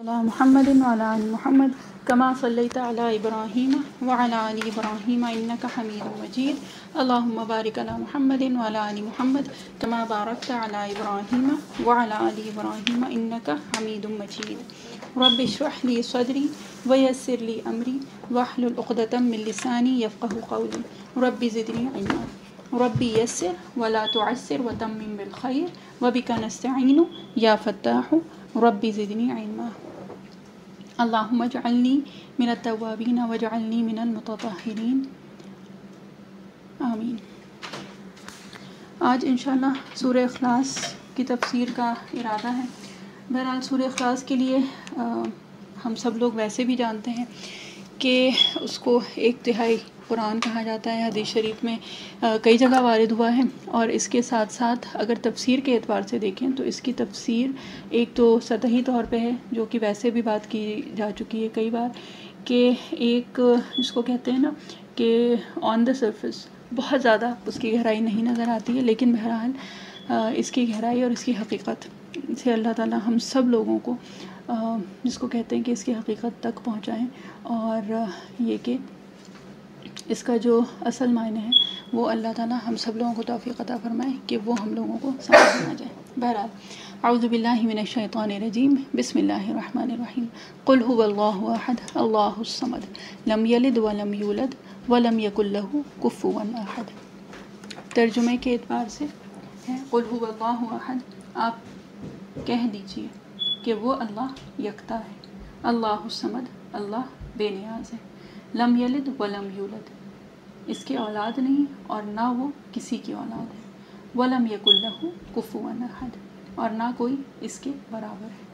علی محمد وعلی آل محمد کما صلیت علی ابراہیم وعلی آل ابراہیم انک حمید مجید اللہم بارک علی محمد وعلی آل محمد کما بارکت علی ابراہیم وعلی آل ابراہیم انک حمید مجید رب اشرح لی صدری ویسر لی امری واحلل عقدۃ من لسانی یفقهوا قولی رب زدنی علما ربی یسر ولا تعسر وتمم بالخیر وبک نستعین یا فتاح ربی زدنی علما اللہم اجعلنی من التوابین واجعلنی من المتطہرین آمین۔ آج انشاءاللہ سورہ اخلاص کی تفسیر کا ارادہ ہے۔ بہرحال سورہ اخلاص کے لیے ہم سب لوگ ویسے بھی جانتے ہیں کہ اس کو ایک تہائی قرآن کہا جاتا ہے، حدیث شریف میں کئی جگہ وارد ہوا ہے، اور اس کے ساتھ ساتھ اگر تفسیر کے اعتبار سے دیکھیں تو اس کی تفسیر ایک تو سطحی طور پہ ہے، جو کہ ویسے بھی بات کی جا چکی ہے کئی بار، کہ ایک جس کو کہتے ہیں نا کہ آن دا سرفیس بہت زیادہ اس کی گہرائی نہیں نظر آتی ہے، لیکن بہرحال اس کی گہرائی اور اس کی حقیقت سے اللہ تعالیٰ ہم سب لوگوں کو جس کو کہتے ہیں کہ اس کی حقیقت تک پہنچائیں، اور یہ کہ اس کا جو اصل معنی ہے وہ اللہ تعالیٰ ہم سب لوگوں کو توفیق عطا فرمائے کہ وہ ہم لوگوں کو سمجھ میں آ جائے۔ بہرحال اعوذ باللہ من الشیطان الرجیم بسم اللہ الرحمن الرحیم قل هو اللہ احد اللہ الصمد لم یلد ولم یولد ولم یکن لہ کفوا احد۔ ترجمے کے اعتبار سے ہے قل هو اللہ احد، آپ کہہ دیجئے کہ وہ اللہ یکتا ہے، اللہ الصمد، اللہ بے نیاز ہے، لم یلد ولم یولد، اس کی اولاد نہیں اور نہ وہ کسی کی اولاد ہے، ولم یکن لہ کفوا احد، اور نہ کوئی اس کے برابر ہے۔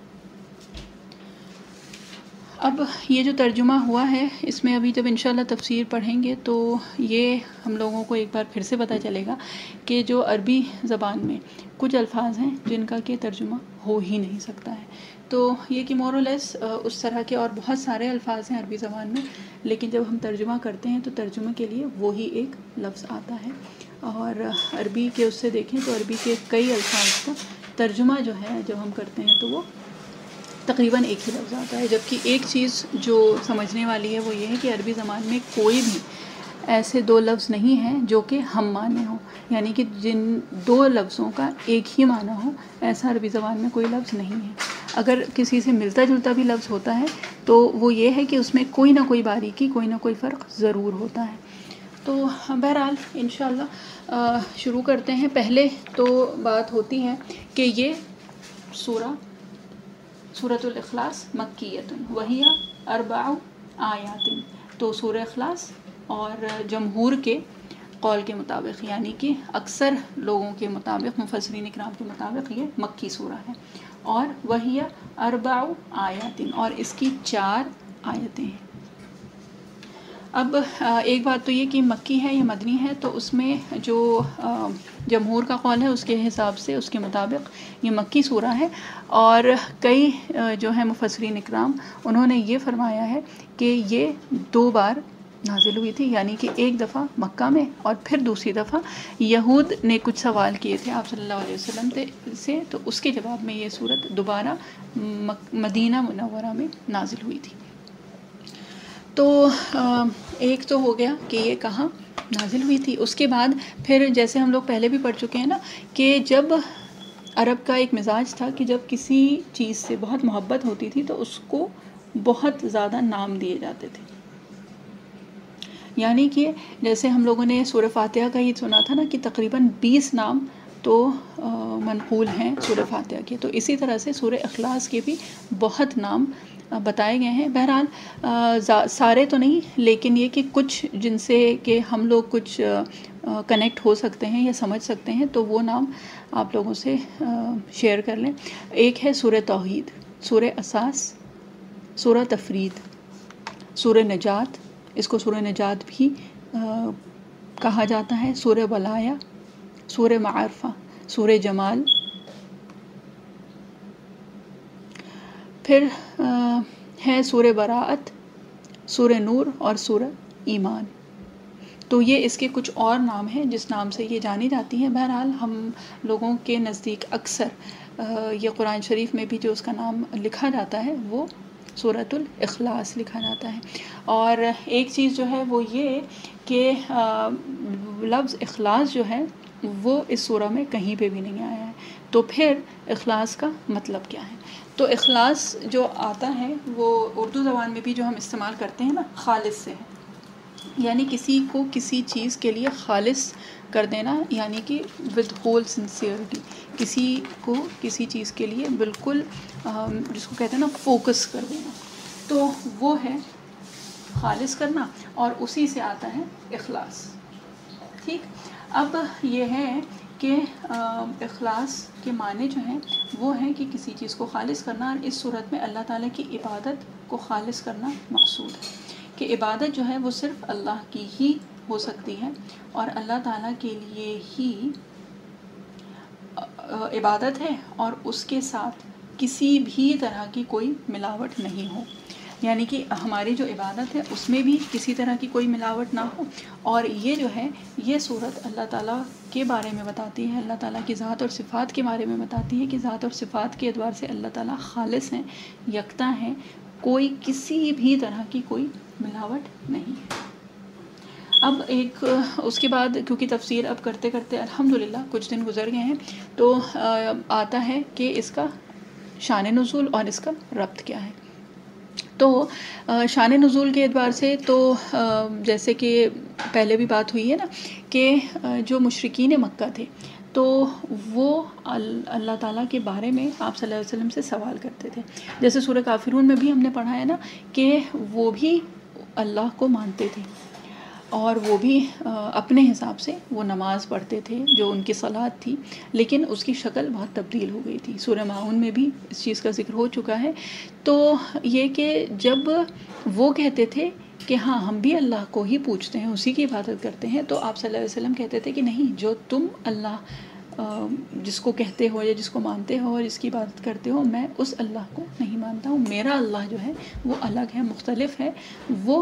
اب یہ جو ترجمہ ہوا ہے اس میں ابھی جب انشاءاللہ تفسیر پڑھیں گے تو یہ ہم لوگوں کو ایک بار پھر سے پتہ چلے گا کہ جو عربی زبان میں کچھ الفاظ ہیں جن کا کہ ترجمہ ہو ہی نہیں سکتا ہے، تو یہ کہ مور اور لیس اس طرح کے اور بہت سارے الفاظ ہیں عربی زبان میں، لیکن جب ہم ترجمہ کرتے ہیں تو ترجمے کے لیے وہی ایک لفظ آتا ہے، اور عربی کے اس سے دیکھیں تو عربی کے کئی الفاظ کا ترجمہ جو ہے جب ہم کرتے ہیں تو وہ تقریباً ایک ہی لفظ آتا ہے، جبکہ ایک چیز جو سمجھنے والی ہے وہ یہ ہے کہ عربی زبان میں کوئی بھی ایسے دو لفظ نہیں ہیں جو کہ ہم معنی ہوں، یعنی کہ جن دو لفظوں کا ایک ہی معنی ہو، ایسا عربی زبان میں کوئی لفظ نہیں ہے۔ اگر کسی سے ملتا جلتا بھی لفظ ہوتا ہے تو وہ یہ ہے کہ اس میں کوئی نہ کوئی باریکی، کوئی نہ کوئی فرق ضرور ہوتا ہے۔ تو بہرحال انشاءاللہ شروع کرتے ہیں۔ پہلے تو بات ہوتی ہے کہ یہ سورۃ الاخلاص مکیۃ وہی اربع آیات، تو سورہ اخلاص اور جمہور کے قول کے مطابق، یعنی کہ اکثر لوگوں کے مطابق، مفسرین اکرام کے مطابق یہ مکی سورہ ہے، اور وہی اربع آیات، اور اس کی 4 آیتیں ہیں۔ اب ایک بات تو یہ کہ مکی ہے یا مدنی ہے، تو اس میں جو جمہور کا قول ہے اس کے حساب سے، اس کے مطابق یہ مکی سورہ ہے، اور کئی جو ہے مفسرین اکرام انہوں نے یہ فرمایا ہے کہ یہ 2 بار نازل ہوئی تھی، یعنی کہ ایک دفعہ مکہ میں اور پھر دوسری دفعہ یہود نے کچھ سوال کیے تھے آپ صلی اللہ علیہ وسلم سے، تو اس کے جواب میں یہ سورت دوبارہ مدینہ منورہ میں نازل ہوئی تھی۔ تو ایک تو ہو گیا کہ یہ کہاں نازل ہوئی تھی۔ اس کے بعد پھر جیسے ہم لوگ پہلے بھی پڑھ چکے ہیں نا کہ جب عرب کا ایک مزاج تھا کہ جب کسی چیز سے بہت محبت ہوتی تھی تو اس کو بہت زیادہ نام دیے جاتے تھے، یعنی کہ جیسے ہم لوگوں نے سورہ فاتحہ کا ہی سنا تھا نا کہ تقریباً 20 نام تو منقول ہیں سورہ فاتحہ کے، تو اسی طرح سے سورہ اخلاص کے بھی بہت نام بتائے گئے ہیں۔ بہرحال سارے تو نہیں، لیکن یہ کہ کچھ جن سے کہ ہم لوگ کچھ کنیکٹ ہو سکتے ہیں یا سمجھ سکتے ہیں تو وہ نام آپ لوگوں سے شیئر کر لیں۔ ایک ہے سورہ توحید، سورہ اساس، سورہ تفرید، سورہ نجات، اس کو سورہ نجات بھی کہا جاتا ہے، سورہ ولایا، سورہ معارفہ، سورہ جمال، پھر ہے سورہ براءت، سورہ نور اور سورہ ایمان۔ تو یہ اس کے کچھ اور نام ہیں جس نام سے یہ جانی جاتی ہیں۔ بہرحال ہم لوگوں کے نزدیک اکثر یہ قرآن شریف میں بھی جو اس کا نام لکھا جاتا ہے وہ سورۃ الاخلاص لکھا جاتا ہے. اور ایک چیز جو ہے وہ یہ کہ لفظ اخلاص جو ہے وہ اس سورہ میں کہیں پہ بھی نہیں آیا ہے. تو پھر اخلاص کا مطلب کیا ہے؟ تو اخلاص جو آتا ہے وہ اردو زبان میں بھی جو ہم استعمال کرتے ہیں نا، خالص سے ہے، یعنی کسی کو کسی چیز کے لیے خالص کر دینا، یعنی کہ ود ہول سنسیئرٹی، کسی کو کسی چیز کے لیے بالکل جس کو کہتے ہیں نا فوکس کر دینا، تو وہ ہے خالص کرنا، اور اسی سے آتا ہے اخلاص. ٹھیک. اب یہ ہے کہ اخلاص کے معنی جو ہیں وہ ہیں کہ کسی چیز کو خالص کرنا، اور اس صورت میں اللہ تعالیٰ کی عبادت کو خالص کرنا مقصود ہے، کہ عبادت جو ہے وہ صرف اللہ کی ہی ہو سکتی ہے، اور اللہ تعالیٰ کے لیے ہی عبادت ہے، اور اس کے ساتھ کسی بھی طرح کی کوئی ملاوٹ نہیں ہو. یعنی کہ ہماری جو عبادت ہے اس میں بھی کسی طرح کی کوئی ملاوٹ نہ ہو. اور یہ جو ہے یہ صورت اللہ تعالیٰ کے بارے میں بتاتی ہے، اللہ تعالیٰ کی ذات اور صفات کے بارے میں بتاتی ہے کہ ذات اور صفات کے اعتبار سے اللہ تعالیٰ خالص ہیں، یکتا ہیں، کوئی کسی بھی طرح کی کوئی ملاوٹ نہیں ہے. اب ایک اس کے بعد کیونکہ تفسیر اب کرتے کرتے الحمدللہ کچھ دن گزر گئے ہیں، تو آتا ہے کہ اس کا شان نزول اور اس کا ربط کیا ہے. تو شان نزول کے اعتبار سے تو جیسے کہ پہلے بھی بات ہوئی ہے نا کہ جو مشرکین مکہ تھے تو وہ اللہ تعالیٰ کے بارے میں آپ صلی اللہ علیہ وسلم سے سوال کرتے تھے. جیسے سورہ کافرون میں بھی ہم نے پڑھا ہے نا کہ وہ بھی اللہ کو مانتے تھے، اور وہ بھی اپنے حساب سے وہ نماز پڑھتے تھے جو ان کی صلاۃ تھی، لیکن اس کی شکل بہت تبدیل ہو گئی تھی. سورہ ماؤن میں بھی اس چیز کا ذکر ہو چکا ہے. تو یہ کہ جب وہ کہتے تھے کہ ہاں ہم بھی اللہ کو ہی پوجتے ہیں، اسی کی عبادت کرتے ہیں، تو آپ صلی اللہ علیہ وسلم کہتے تھے کہ نہیں، جو تم اللہ جس کو کہتے ہو یا جس کو مانتے ہو اور جس کی عبادت کرتے ہو، میں اس اللہ کو نہیں مانتا ہوں. میرا اللہ جو ہے وہ الگ ہے، مختلف ہے، وہ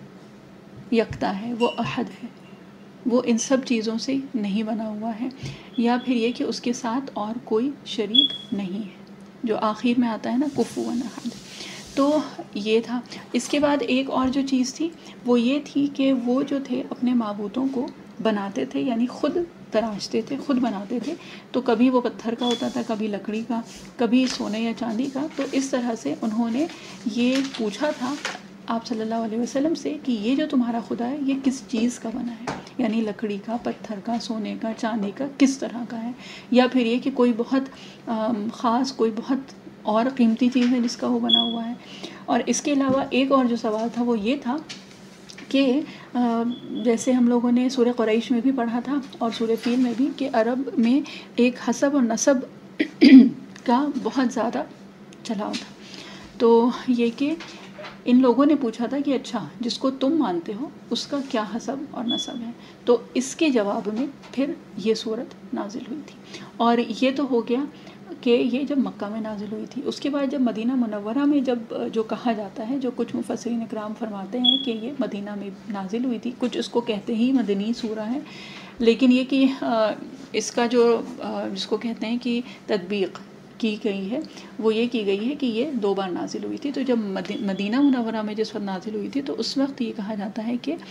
یکتا ہے، وہ احد ہے، وہ ان سب چیزوں سے نہیں بنا ہوا ہے. یا پھر یہ کہ اس کے ساتھ اور کوئی شریک نہیں ہے، جو آخر میں آتا ہے نا کفوا احد. تو یہ تھا. اس کے بعد ایک اور جو چیز تھی وہ یہ تھی کہ وہ جو تھے اپنے معبودوں کو بناتے تھے، یعنی خود تراشتے تھے، خود بناتے تھے. تو کبھی وہ پتھر کا ہوتا تھا، کبھی لکڑی کا، کبھی سونے یا چاندی کا. تو اس طرح سے انہوں نے یہ پوچھا تھا آپ صلی اللہ علیہ وسلم سے کہ یہ جو تمہارا خدا ہے یہ کس چیز کا بنا ہے، یعنی لکڑی کا، پتھر کا، سونے کا، چاندی کا، کس طرح کا ہے. یا پھر یہ کہ کوئی بہت خاص، کوئی بہت اور قیمتی چیز ہے جس کا وہ بنا ہوا ہے. اور اس کے علاوہ ایک اور جو سوال تھا وہ یہ تھا کہ جیسے ہم لوگوں نے سورہ قریش میں بھی پڑھا تھا اور سورہ فیل میں بھی کہ عرب میں ایک حسب اور نسب کا بہت زیادہ چلاؤ تھا. تو یہ کہ ان لوگوں نے پوچھا تھا کہ اچھا جس کو تم مانتے ہو اس کا کیا حسب اور نسب ہے. تو اس کے جواب میں پھر یہ صورت نازل ہوئی تھی. اور یہ تو ہو گیا کہ یہ جب مکہ میں نازل ہوئی تھی. اس کے بعد جب مدینہ منورہ میں جب جو کہا جاتا ہے، جو کچھ مفسرین اکرام فرماتے ہیں کہ یہ مدینہ میں نازل ہوئی تھی، کچھ اس کو کہتے ہی مدنی سورہ ہے، لیکن یہ کہ اس کا جو جس کو کہتے ہیں کہ تطبیق کی گئی ہے وہ یہ کی گئی ہے کہ یہ 2 بار نازل ہوئی تھی. تو جب مدینہ منورہ میں جس وقت نازل ہوئی تھی تو اس وقت یہ کہا جاتا ہے کہ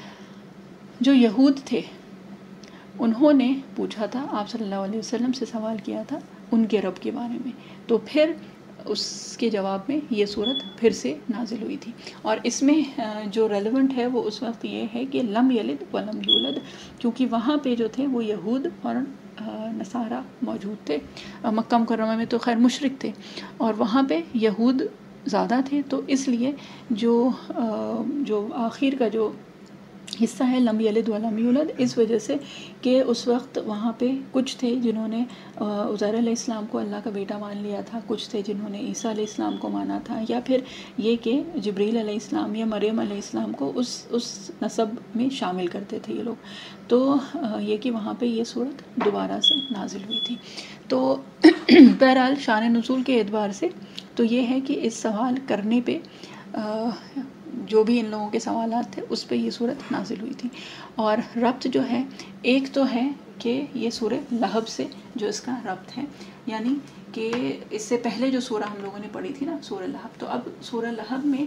جو یہود تھے انہوں نے پوچھا تھا، آپ صلی اللہ علیہ وسلم سے سوال کیا تھا ان کے رب کے بارے میں. تو پھر اس کے جواب میں یہ صورت پھر سے نازل ہوئی تھی. اور اس میں جو ریلیونٹ ہے وہ اس وقت یہ ہے کہ لم یلد ولم یولد، کیونکہ وہاں پہ جو تھے وہ یہود اور نصارہ موجود تھے. مکہ مکرمہ میں تو خیر مشرک تھے اور وہاں پہ یہود زیادہ تھے. تو اس لیے جو آخر کا جو حصہ ہے لم یلد ولم یولد، اس وجہ سے کہ اس وقت وہاں پہ کچھ تھے جنہوں نے عزیر علیہ السلام کو اللہ کا بیٹا مان لیا تھا، کچھ تھے جنہوں نے عیسیٰ علیہ السلام کو مانا تھا، یا پھر یہ کہ جبریل علیہ السلام یا مریم علیہ السلام کو اس نسب میں شامل کرتے تھے یہ لوگ. تو یہ کہ وہاں پہ یہ صورت دوبارہ سے نازل ہوئی تھی. تو بہرحال شان نزول کے اعتبار سے تو یہ ہے کہ اس سوال کرنے پہ جو بھی ان لوگوں کے سوالات تھے اس پہ یہ صورت نازل ہوئی تھی. اور ربط جو ہے ایک تو ہے کہ یہ سورہ لہب سے جو اس کا ربط ہے، یعنی کہ اس سے پہلے جو سورہ ہم لوگوں نے پڑھی تھی نا سورہ لہب، تو اب سورہ لہب میں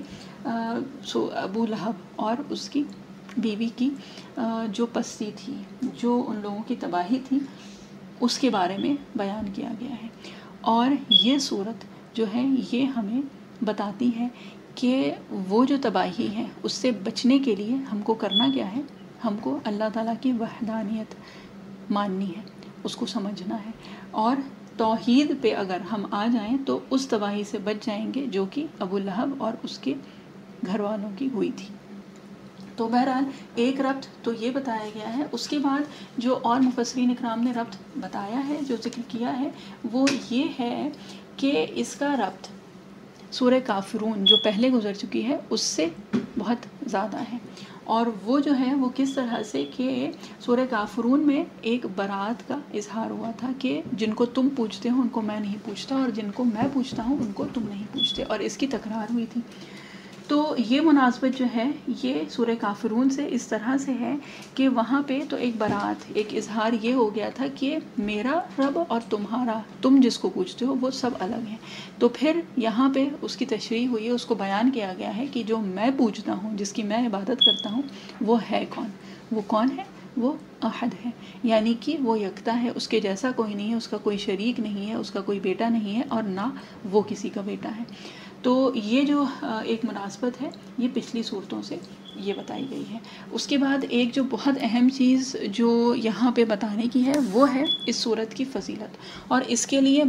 ابو لہب اور اس کی بیوی کی جو پستی تھی، جو ان لوگوں کی تباہی تھی، اس کے بارے میں بیان کیا گیا ہے۔ اور یہ صورت جو ہے یہ ہمیں بتاتی ہے کہ وہ جو تباہی ہے اس سے بچنے کے لیے ہم کو کرنا کیا ہے، ہم کو اللہ تعالیٰ کی وحدانیت ماننی ہے، اس کو سمجھنا ہے، اور توحید پہ اگر ہم آ جائیں تو اس تباہی سے بچ جائیں گے جو کہ ابو لہب اور اس کے گھر والوں کی ہوئی تھی۔ تو بہرحال ایک ربط تو یہ بتایا گیا ہے۔ اس کے بعد جو اور مفسرین اکرام نے ربط بتایا ہے، جو ذکر کیا ہے، وہ یہ ہے کہ اس کا ربط سورہ کافرون جو پہلے گزر چکی ہے اس سے بہت زیادہ ہے، اور وہ جو ہے وہ کس طرح سے کہ سورہ کافرون میں ایک برات کا اظہار ہوا تھا کہ جن کو تم پوچھتے ہو ان کو میں نہیں پوچھتا، اور جن کو میں پوچھتا ہوں ان کو تم نہیں پوچھتے، اور اس کی تکرار ہوئی تھی۔ تو یہ مناسبت جو ہے یہ سورہ کافرون سے اس طرح سے ہے کہ وہاں پہ تو ایک برات، ایک اظہار یہ ہو گیا تھا کہ میرا رب اور تمہارا، تم جس کو پوچھتے ہو وہ سب الگ ہیں۔ تو پھر یہاں پہ اس کی تشریح ہوئی ہے، اس کو بیان کیا گیا ہے کہ جو میں پوچھتا ہوں، جس کی میں عبادت کرتا ہوں، وہ ہے کون؟ وہ کون ہے؟ وہ احد ہے، یعنی کہ وہ یکتا ہے، اس کے جیسا کوئی نہیں ہے، اس کا کوئی شریک نہیں ہے، اس کا کوئی بیٹا نہیں ہے، اور نہ وہ کسی کا بیٹا ہے۔ تو یہ جو ایک مناسبت ہے یہ پچھلی صورتوں سے یہ بتائی گئی ہے۔ اس کے بعد ایک جو بہت اہم چیز جو یہاں پہ بتانے کی ہے وہ ہے اس صورت کی فضیلت، اور اس کے لیے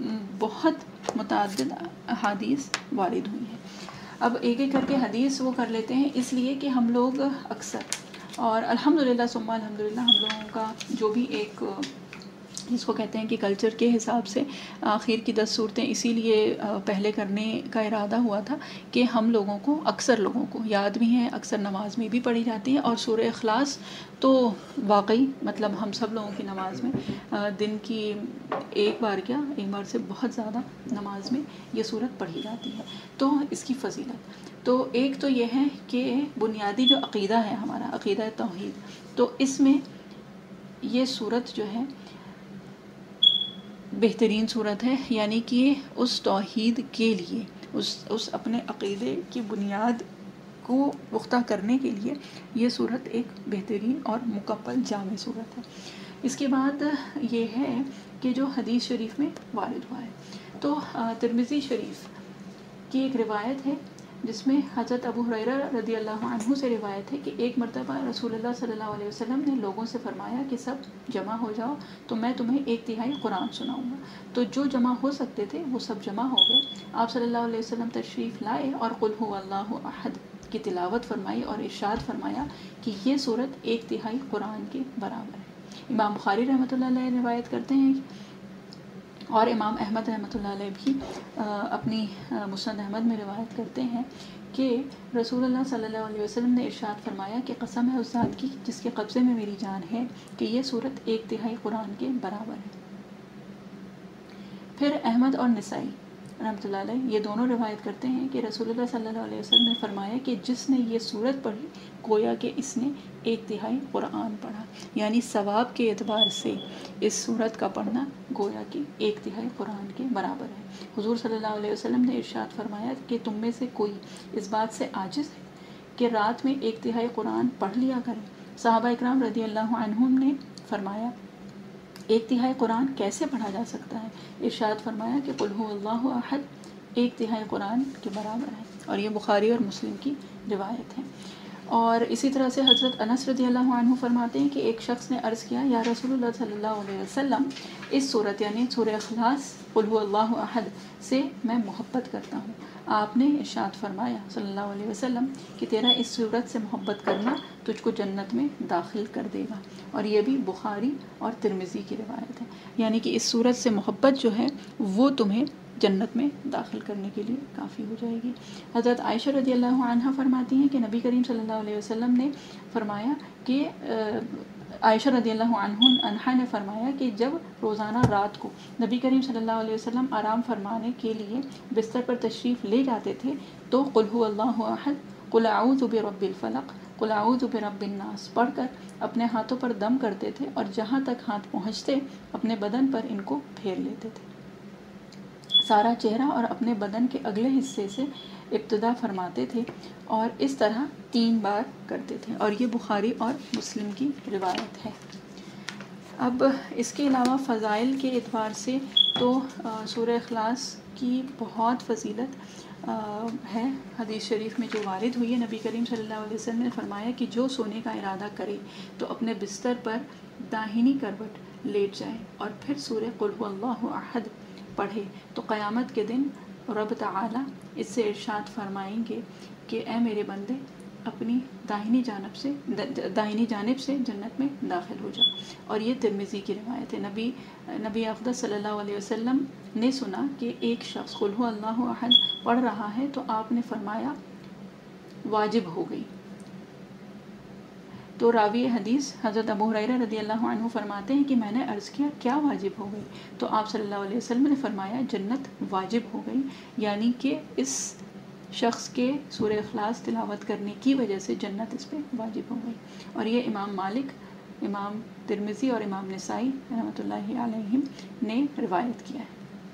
بہت متعدد احادیث وارد ہوئی ہیں۔ اب ایک ایک کر کے حدیث وہ کر لیتے ہیں، اس لیے کہ ہم لوگ اکثر، اور الحمدللہ ثم الحمدللہ، ہم لوگوں کا جو بھی ایک جس کو کہتے ہیں کہ کلچر کے حساب سے آخر کی 10 صورتیں اسی لیے پہلے کرنے کا ارادہ ہوا تھا کہ ہم لوگوں کو، اکثر لوگوں کو یاد بھی ہیں، اکثر نماز میں بھی پڑھی جاتی ہیں، اور سورہ اخلاص تو واقعی مطلب ہم سب لوگوں کی نماز میں دن کی ایک بار سے بہت زیادہ نماز میں یہ صورت پڑھی جاتی ہے۔ تو اس کی فضیلت تو ایک تو یہ ہے کہ بنیادی جو عقیدہ ہے ہمارا، عقیدہ توحید، تو اس میں یہ صورت جو ہے بہترین صورت ہے، یعنی کہ اس توحید کے لیے، اس اپنے عقیدے کی بنیاد کو پختہ کرنے کے لیے یہ صورت ایک بہترین اور مکمل جامع صورت ہے۔ اس کے بعد یہ ہے کہ جو حدیث شریف میں وارد ہوا ہے، تو ترمذی شریف کی ایک روایت ہے جس میں حضرت ابو ہریرہ رضی اللہ عنہ سے روایت ہے کہ ایک مرتبہ رسول اللہ صلی اللہ علیہ وسلم نے لوگوں سے فرمایا کہ سب جمع ہو جاؤ تو میں تمہیں 1/3 قرآن سناؤں گا۔ تو جو جمع ہو سکتے تھے وہ سب جمع ہو گئے۔ آپ صلی اللہ علیہ وسلم تشریف لائے اور قل هو اللہ احد کی تلاوت فرمائی اور ارشاد فرمایا کہ یہ صورت 1/3 قرآن کے برابر ہے۔ امام بخاری رحمۃ اللہ علیہ روایت کرتے ہیں، اور امام احمد رحمۃ اللہ علیہ بھی اپنی مسند احمد میں روایت کرتے ہیں کہ رسول اللہ صلی اللہ علیہ وسلم نے ارشاد فرمایا کہ قسم ہے اس ذات کی جس کے قبضے میں میری جان ہے کہ یہ صورت 1/3 قرآن کے برابر ہے۔ پھر احمد اور نسائی رحمۃ اللہ علیہ یہ دونوں روایت کرتے ہیں کہ رسول اللہ صلی اللہ علیہ وسلم نے فرمایا کہ جس نے یہ صورت پڑھی گویا کہ اس نے 1/3 قرآن پڑھا، یعنی ثواب کے اعتبار سے اس صورت کا پڑھنا گویا کہ 1/3 قرآن کے برابر ہے۔ حضور صلی اللہ علیہ وسلم نے ارشاد فرمایا کہ تم میں سے کوئی اس بات سے عاجز ہے کہ رات میں 1/3 قرآن پڑھ لیا کرے؟ صحابہ اکرام رضی اللہ عنہم نے فرمایا 1/3 قرآن کیسے پڑھا جا سکتا ہے؟ ارشاد فرمایا کہ قل هو اللہ احد 1/3 قرآن کے برابر ہے، اور یہ بخاری اور مسلم کی روایت ہے۔ اور اسی طرح سے حضرت انس رضی اللہ عنہ فرماتے ہیں کہ ایک شخص نے عرض کیا یا رسول اللہ صلی اللہ علیہ وسلم، اس صورت یعنی سورہ اخلاص قل هو اللہ احد سے میں محبت کرتا ہوں۔ آپ نے ارشاد فرمایا صلی اللہ علیہ وسلم کہ تیرا اس صورت سے محبت کرنا تجھ کو جنت میں داخل کر دے گا، اور یہ بھی بخاری اور ترمذی کی روایت ہے، یعنی کہ اس صورت سے محبت جو ہے وہ تمہیں جنت میں داخل کرنے کے لیے کافی ہو جائے گی۔ حضرت عائشہ رضی اللہ عنہ فرماتی ہیں کہ نبی کریم صلی اللہ علیہ وسلم نے فرمایا کہ عائشہ رضی اللہ عنہا نے فرمایا کہ جب روزانہ رات کو نبی کریم صلی اللہ علیہ وسلم آرام فرمانے کے لیے بستر پر تشریف لے جاتے تھے تو قل هو اللہ احد، قل اعوذ برب الفلق، قل اعوذ برب الناس پڑھ کر اپنے ہاتھوں پر دم کرتے تھے، اور جہاں تک ہاتھ پہنچتے اپنے بدن پر ان کو پھیر لیتے تھے۔ سارا چہرہ اور اپنے بدن کے اگلے حصے سے ابتدا فرماتے تھے اور اس طرح 3 بار کرتے تھے، اور یہ بخاری اور مسلم کی روایت ہے۔ اب اس کے علاوہ فضائل کے اعتبار سے تو سورہ اخلاص کی بہت فضیلت ہے۔ حدیث شریف میں جو وارد ہوئی ہے، نبی کریم صلی اللہ علیہ وسلم نے فرمایا کہ جو سونے کا ارادہ کرے تو اپنے بستر پر داہنی کروٹ لیٹ جائے اور پھر سورہ قل هو اللہ احد پڑھے تو قیامت کے دن رب تعالی اس سے ارشاد فرمائیں گے کہ اے میرے بندے، اپنی داہنی جانب سے جنت میں داخل ہو جا۔ اور یہ ترمذی کی روایت ہے۔ نبی اقدس صلی اللہ علیہ وسلم نے سنا کہ ایک شخص قل هو اللہ احد پڑھ رہا ہے تو آپ نے فرمایا واجب ہو گئی۔ تو راوی حدیث حضرت ابو ہریرہ رضی اللہ عنہ فرماتے ہیں کہ میں نے عرض کیا کیا واجب ہو گئی؟ تو آپ صلی اللہ علیہ وسلم نے فرمایا جنت واجب ہو گئی، یعنی کہ اس شخص کے سورہ اخلاص تلاوت کرنے کی وجہ سے جنت اس پہ واجب ہو گئی۔ اور یہ امام مالک، امام ترمذی اور امام نسائی رحمۃ اللہ علیہم نے روایت کیا ہے۔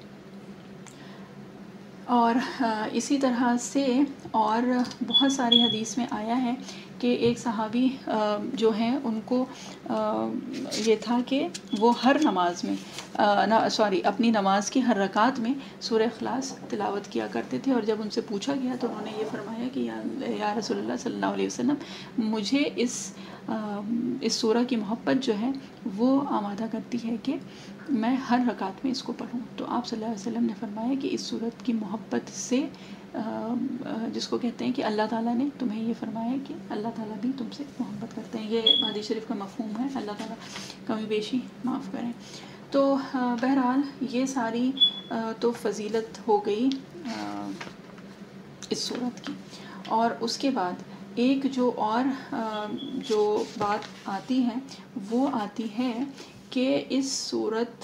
اور اسی طرح سے اور بہت ساری حدیث میں آیا ہے کہ ایک صحابی جو ہیں ان کو یہ تھا کہ وہ ہر نماز میں اپنی نماز کی ہر رکعت میں سورہ اخلاص تلاوت کیا کرتے تھے، اور جب ان سے پوچھا گیا تو انہوں نے یہ فرمایا کہ یا رسول اللہ صلی اللہ علیہ وسلم، مجھے اس سورہ کی محبت جو ہے وہ آمادہ کرتی ہے کہ میں ہر رکعت میں اس کو پڑھوں۔ تو آپ صلی اللہ علیہ وسلم نے فرمایا کہ اس سورت کی محبت سے جس کو کہتے ہیں کہ اللہ تعالیٰ نے تمہیں یہ فرمایا کہ اللہ تعالیٰ بھی تم سے محبت کرتے ہیں۔ یہ حدیث شریف کا مفہوم ہے، اللہ تعالیٰ کمی بیشی معاف کریں۔ تو بہرحال یہ ساری تو فضیلت ہو گئی اس سورت کی۔ اور اس کے بعد ایک جو بات آتی ہے وہ آتی ہے کہ اس سورت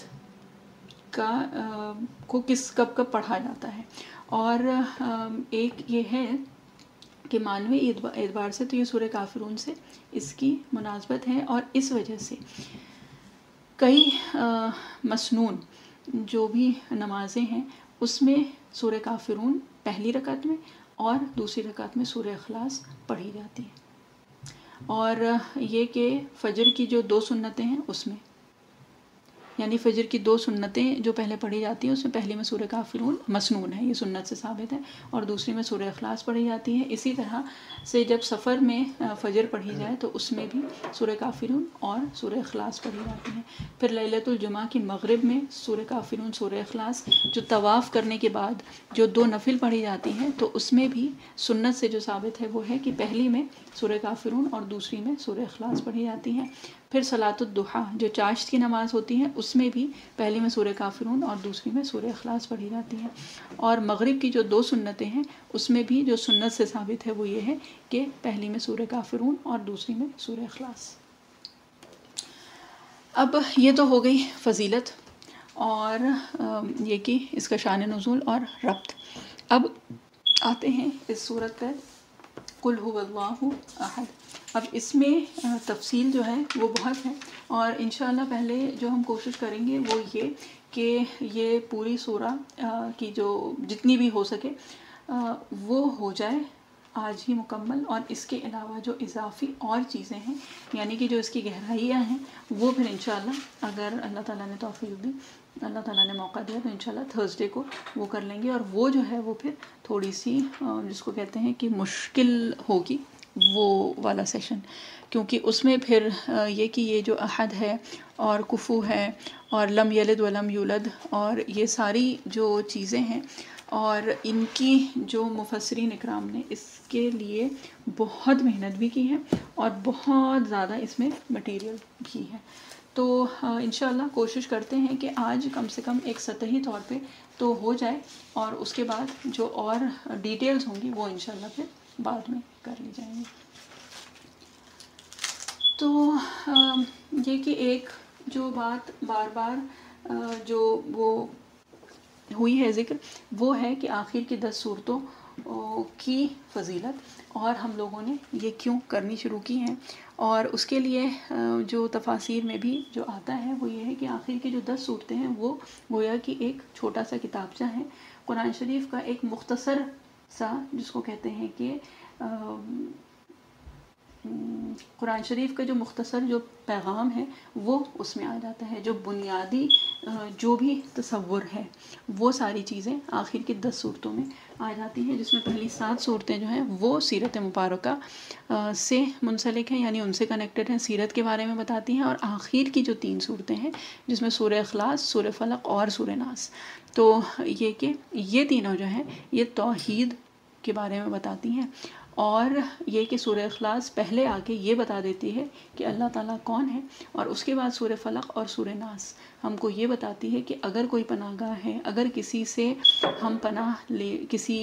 کو کب پڑھا جاتا ہے، اور ایک یہ ہے کہ معنوی اعتبار سے تو یہ سورہ کافرون سے اس کی مناسبت ہے، اور اس وجہ سے کئی مسنون جو بھی نمازیں ہیں اس میں سورہ کافرون پہلی رکعت میں اور دوسری رکعت میں سورہ اخلاص پڑھی جاتی ہے۔ اور یہ کہ فجر کی جو 2 سنتیں ہیں اس میں، یعنی فجر کی 2 سنتیں جو پہلے پڑھی جاتی ہیں اس میں پہلی میں سورہ کافرون مسنون ہے، یہ سنت سے ثابت ہے، اور دوسری میں سورہ اخلاص پڑھی جاتی ہے۔ اسی طرح سے جب سفر میں فجر پڑھی جائے تو اس میں بھی سورہ کافرون اور سورہ اخلاص پڑھی جاتی ہیں۔ پھر لیلۃ الجمعہ کی مغرب میں سورہ کافرون سورہ اخلاص، جو طواف کرنے کے بعد جو 2 نفل پڑھی جاتی ہیں تو اس میں بھی سنت سے جو ثابت ہے وہ ہے کہ پہلی میں سورہ کافرون اور دوسری میں سورہ اخلاص پڑھی جاتی ہیں۔ پھر صلاۃ الضحیٰ جو چاشت کی نماز ہوتی ہے اس میں بھی پہلی میں سورہ کافرون اور دوسری میں سورہ اخلاص پڑھی جاتی ہے۔ اور مغرب کی جو 2 سنتیں ہیں اس میں بھی جو سنت سے ثابت ہے وہ یہ ہے کہ پہلی میں سورہ کافرون اور دوسری میں سورہ اخلاص۔ اب یہ تو ہو گئی فضیلت اور یہ کہ اس کا شان نزول اور ربط۔ اب آتے ہیں اس سورت پر قل هو اللہ احد۔ اب اس میں تفصیل جو ہے وہ بہت ہے، اور انشاءاللہ پہلے جو ہم کوشش کریں گے وہ یہ کہ یہ پوری سورہ کی جو جتنی بھی ہو سکے وہ ہو جائے آج ہی مکمل، اور اس کے علاوہ جو اضافی اور چیزیں ہیں یعنی کہ جو اس کی گہرائیاں ہیں وہ پھر انشاءاللہ اگر اللہ تعالیٰ نے توفیق دی، اللہ تعالیٰ نے موقع دیا تو انشاءاللہ تھرسڈے کو وہ کر لیں گے۔ اور وہ جو ہے وہ پھر تھوڑی سی جس کو کہتے ہیں کہ مشکل ہوگی وہ والا سیشن، کیونکہ اس میں پھر یہ کہ یہ جو احد ہے اور کفو ہے اور لم یلد ولم یولد اور یہ ساری جو چیزیں ہیں، اور ان کی جو مفسرین اکرام نے اس کے لیے بہت محنت بھی کی ہے اور بہت زیادہ اس میں مٹیریل بھی ہے۔ تو انشاءاللہ کوشش کرتے ہیں کہ آج کم سے کم ایک سطحی طور پہ تو ہو جائے، اور اس کے بعد جو اور ڈیٹیلز ہوں گی وہ انشاءاللہ پھر بعد میں کر لی جائیں گی۔ تو یہ کہ ایک جو بات بار بار جو وہ ہوئی ہے ذکر وہ ہے کہ آخر کی 10 صورتوں کی فضیلت، اور ہم لوگوں نے یہ کیوں کرنی شروع کی ہیں، اور اس کے لیے جو تفاسیر میں بھی جو آتا ہے وہ یہ ہے کہ آخر کی جو 10 صورتیں ہیں وہ گویا کہ ایک چھوٹا سا کتابچہ ہے، قرآن شریف کا ایک مختصر سا، جس کو کہتے ہیں کہ قرآن شریف کا جو مختصر جو پیغام ہے وہ اس میں آ جاتا ہے، جو بنیادی جو بھی تصور ہے وہ ساری چیزیں آخر کی 10 صورتوں میں آ جاتی ہیں، جس میں پہلی 7 صورتیں جو ہیں وہ سیرت مبارکہ سے منسلک ہیں، یعنی ان سے کنیکٹڈ ہیں، سیرت کے بارے میں بتاتی ہیں، اور آخر کی جو 3 صورتیں ہیں جس میں سورہ اخلاص، سورہ فلق اور سورہ ناس، تو یہ کہ یہ تینوں جو ہیں یہ توحید کے بارے میں بتاتی ہیں، اور یہ کہ سورہ اخلاص پہلے آ کے یہ بتا دیتی ہے کہ اللہ تعالیٰ کون ہے، اور اس کے بعد سورہ فلق اور سورہ ناس ہم کو یہ بتاتی ہے کہ اگر کوئی پناہ گاہ ہے، اگر کسی سے ہم پناہ لے، کسی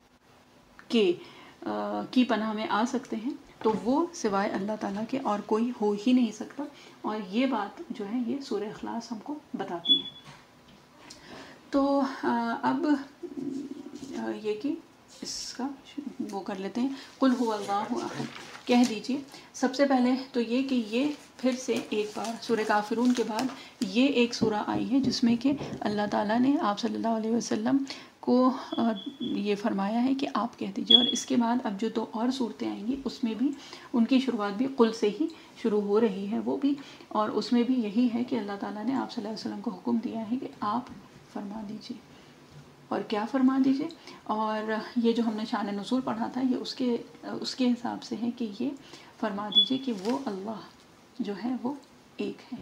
کی پناہ میں آ سکتے ہیں تو وہ سوائے اللہ تعالیٰ کے اور کوئی ہو ہی نہیں سکتا، اور یہ بات جو ہے یہ سورہ اخلاص ہم کو بتاتی ہے۔ تو اب یہ کہ اس کا وہ کر لیتے ہیں، قل هو اللہ احد، کہہ دیجئے سب سے پہلے تو یہ کہ یہ پھر سے ایک بار سورہ کافرون کے بعد یہ ایک سورہ آئی ہے جس میں کہ اللہ تعالیٰ نے آپ صلی اللہ علیہ وسلم کو یہ فرمایا ہے کہ آپ کہہ دیجئے، اور اس کے بعد اب جو 2 اور صورتیں آئیں گی اس میں بھی ان کی شروعات بھی قل سے ہی شروع ہو رہی ہے وہ بھی، اور اس میں بھی یہی ہے کہ اللہ تعالیٰ نے آپ صلی اللہ علیہ وسلم کو حکم دیا ہے کہ آپ فرما دیجئے، اور کیا فرما دیجئے، اور یہ جو ہم نے شان نزول پڑھا تھا یہ اس کے حساب سے ہے کہ یہ فرما دیجئے کہ وہ اللہ جو ہے وہ ایک ہے۔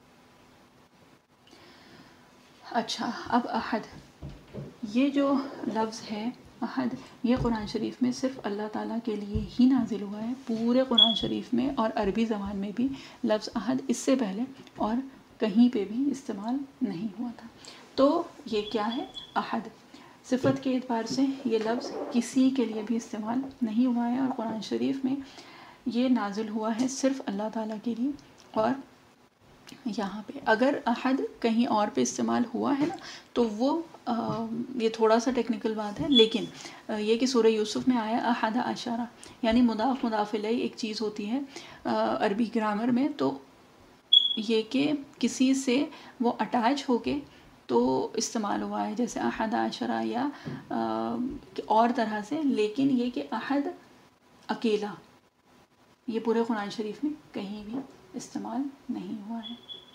اچھا، اب احد، یہ جو لفظ ہے احد، یہ قرآن شریف میں صرف اللہ تعالیٰ کے لیے ہی نازل ہوا ہے، پورے قرآن شریف میں اور عربی زبان میں بھی لفظ احد اس سے پہلے اور کہیں پہ بھی استعمال نہیں ہوا تھا۔ تو یہ کیا ہے؟ احد صفت کے اعتبار سے یہ لفظ کسی کے لیے بھی استعمال نہیں ہوا ہے، اور قرآن شریف میں یہ نازل ہوا ہے صرف اللہ تعالیٰ کے لیے، اور یہاں پہ اگر احد کہیں اور پہ استعمال ہوا ہے نا تو وہ یہ تھوڑا سا ٹیکنیکل بات ہے، لیکن یہ کہ سورہ یوسف میں آیا احد عشرہ، یعنی مضاف مضاف الیہ ایک چیز ہوتی ہے عربی گرامر میں، تو یہ کہ کسی سے وہ اٹیچ ہو کے تو استعمال ہوا ہے، جیسے احد عشرہ یا اور طرح سے، لیکن یہ کہ احد اکیلا یہ پورے قرآن شریف میں کہیں بھی استعمال نہیں ہوا ہے۔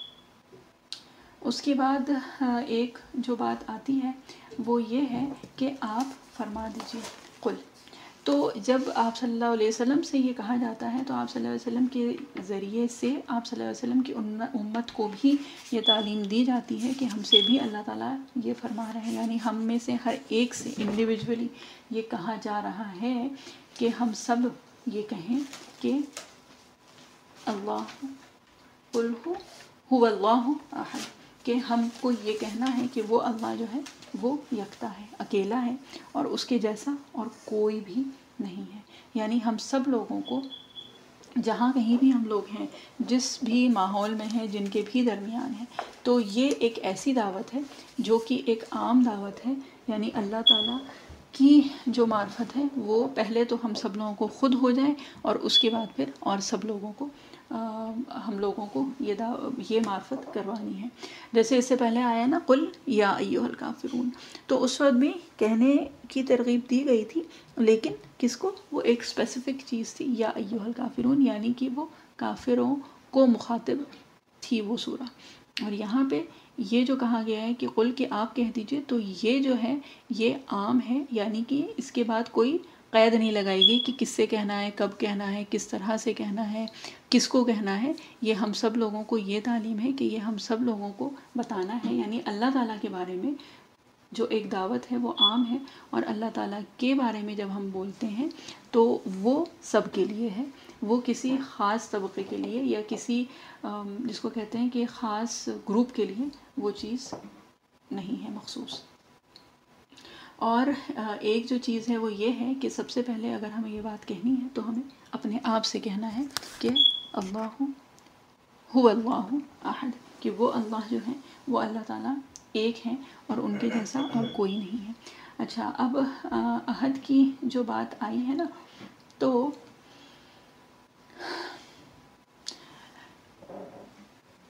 اس کے بعد ایک جو بات آتی ہے وہ یہ ہے کہ آپ فرما دیجئے قل، تو جب آپ صلی اللہ علیہ وسلم سے یہ کہا جاتا ہے تو آپ صلی اللہ علیہ وسلم کے ذریعے سے آپ صلی اللہ علیہ وسلم کی امت کو بھی یہ تعلیم دی جاتی ہے کہ ہم سے بھی اللہ تعالیٰ یہ فرما رہے ہیں، یعنی ہم میں سے ہر ایک سے انڈیویجولی یہ کہا جا رہا ہے کہ ہم سب یہ کہیں کہ اللہ قل هو اللہ احد، کہ ہم کو یہ کہنا ہے کہ وہ اللہ جو ہے وہ یکتا ہے، اکیلا ہے، اور اس کے جیسا اور کوئی بھی نہیں ہے، یعنی ہم سب لوگوں کو جہاں کہیں بھی ہم لوگ ہیں، جس بھی ماحول میں ہیں، جن کے بھی درمیان ہیں، تو یہ ایک ایسی دعوت ہے جو کہ ایک عام دعوت ہے، یعنی اللہ تعالیٰ کی جو معرفت ہے وہ پہلے تو ہم سب لوگوں کو خود ہو جائے، اور اس کے بعد پھر اور سب لوگوں کو ہم لوگوں کو یہ معرفت کروانی ہے۔ جیسے اس سے پہلے آیا نا قل یا ایھا الکافرون، تو اس وقت بھی کہنے کی ترغیب دی گئی تھی، لیکن کس کو؟ وہ ایک اسپیسیفک چیز تھی، یا ایھا الکافرون، یعنی کہ وہ کافروں کو مخاطب تھی وہ سورہ، اور یہاں پہ یہ جو کہا گیا ہے کہ قل کہ آپ کہہ دیجئے، تو یہ جو ہے یہ عام ہے، یعنی کہ اس کے بعد کوئی قید نہیں لگائی گئی کہ کس سے کہنا ہے، کب کہنا ہے، کس طرح سے کہنا ہے، کس کو کہنا ہے، یہ ہم سب لوگوں کو یہ تعلیم ہے کہ یہ ہم سب لوگوں کو بتانا ہے، یعنی اللہ تعالیٰ کے بارے میں جو ایک دعوت ہے وہ عام ہے، اور اللہ تعالیٰ کے بارے میں جب ہم بولتے ہیں تو وہ سب کے لیے ہے، وہ کسی خاص طبقے کے لیے یا کسی جس کو کہتے ہیں کہ خاص گروپ کے لیے وہ چیز نہیں ہے مخصوص۔ اور ایک جو چیز ہے وہ یہ ہے کہ سب سے پہلے اگر ہمیں یہ بات کہنی ہے تو ہمیں اپنے آپ سے کہنا ہے کہ اللہ هو اللہ احد، کہ وہ اللہ جو ہے وہ اللہ تعالیٰ ایک ہیں اور ان کے جیسا اور کوئی نہیں ہے۔ اچھا، اب احد کی جو بات آئی ہے نا، تو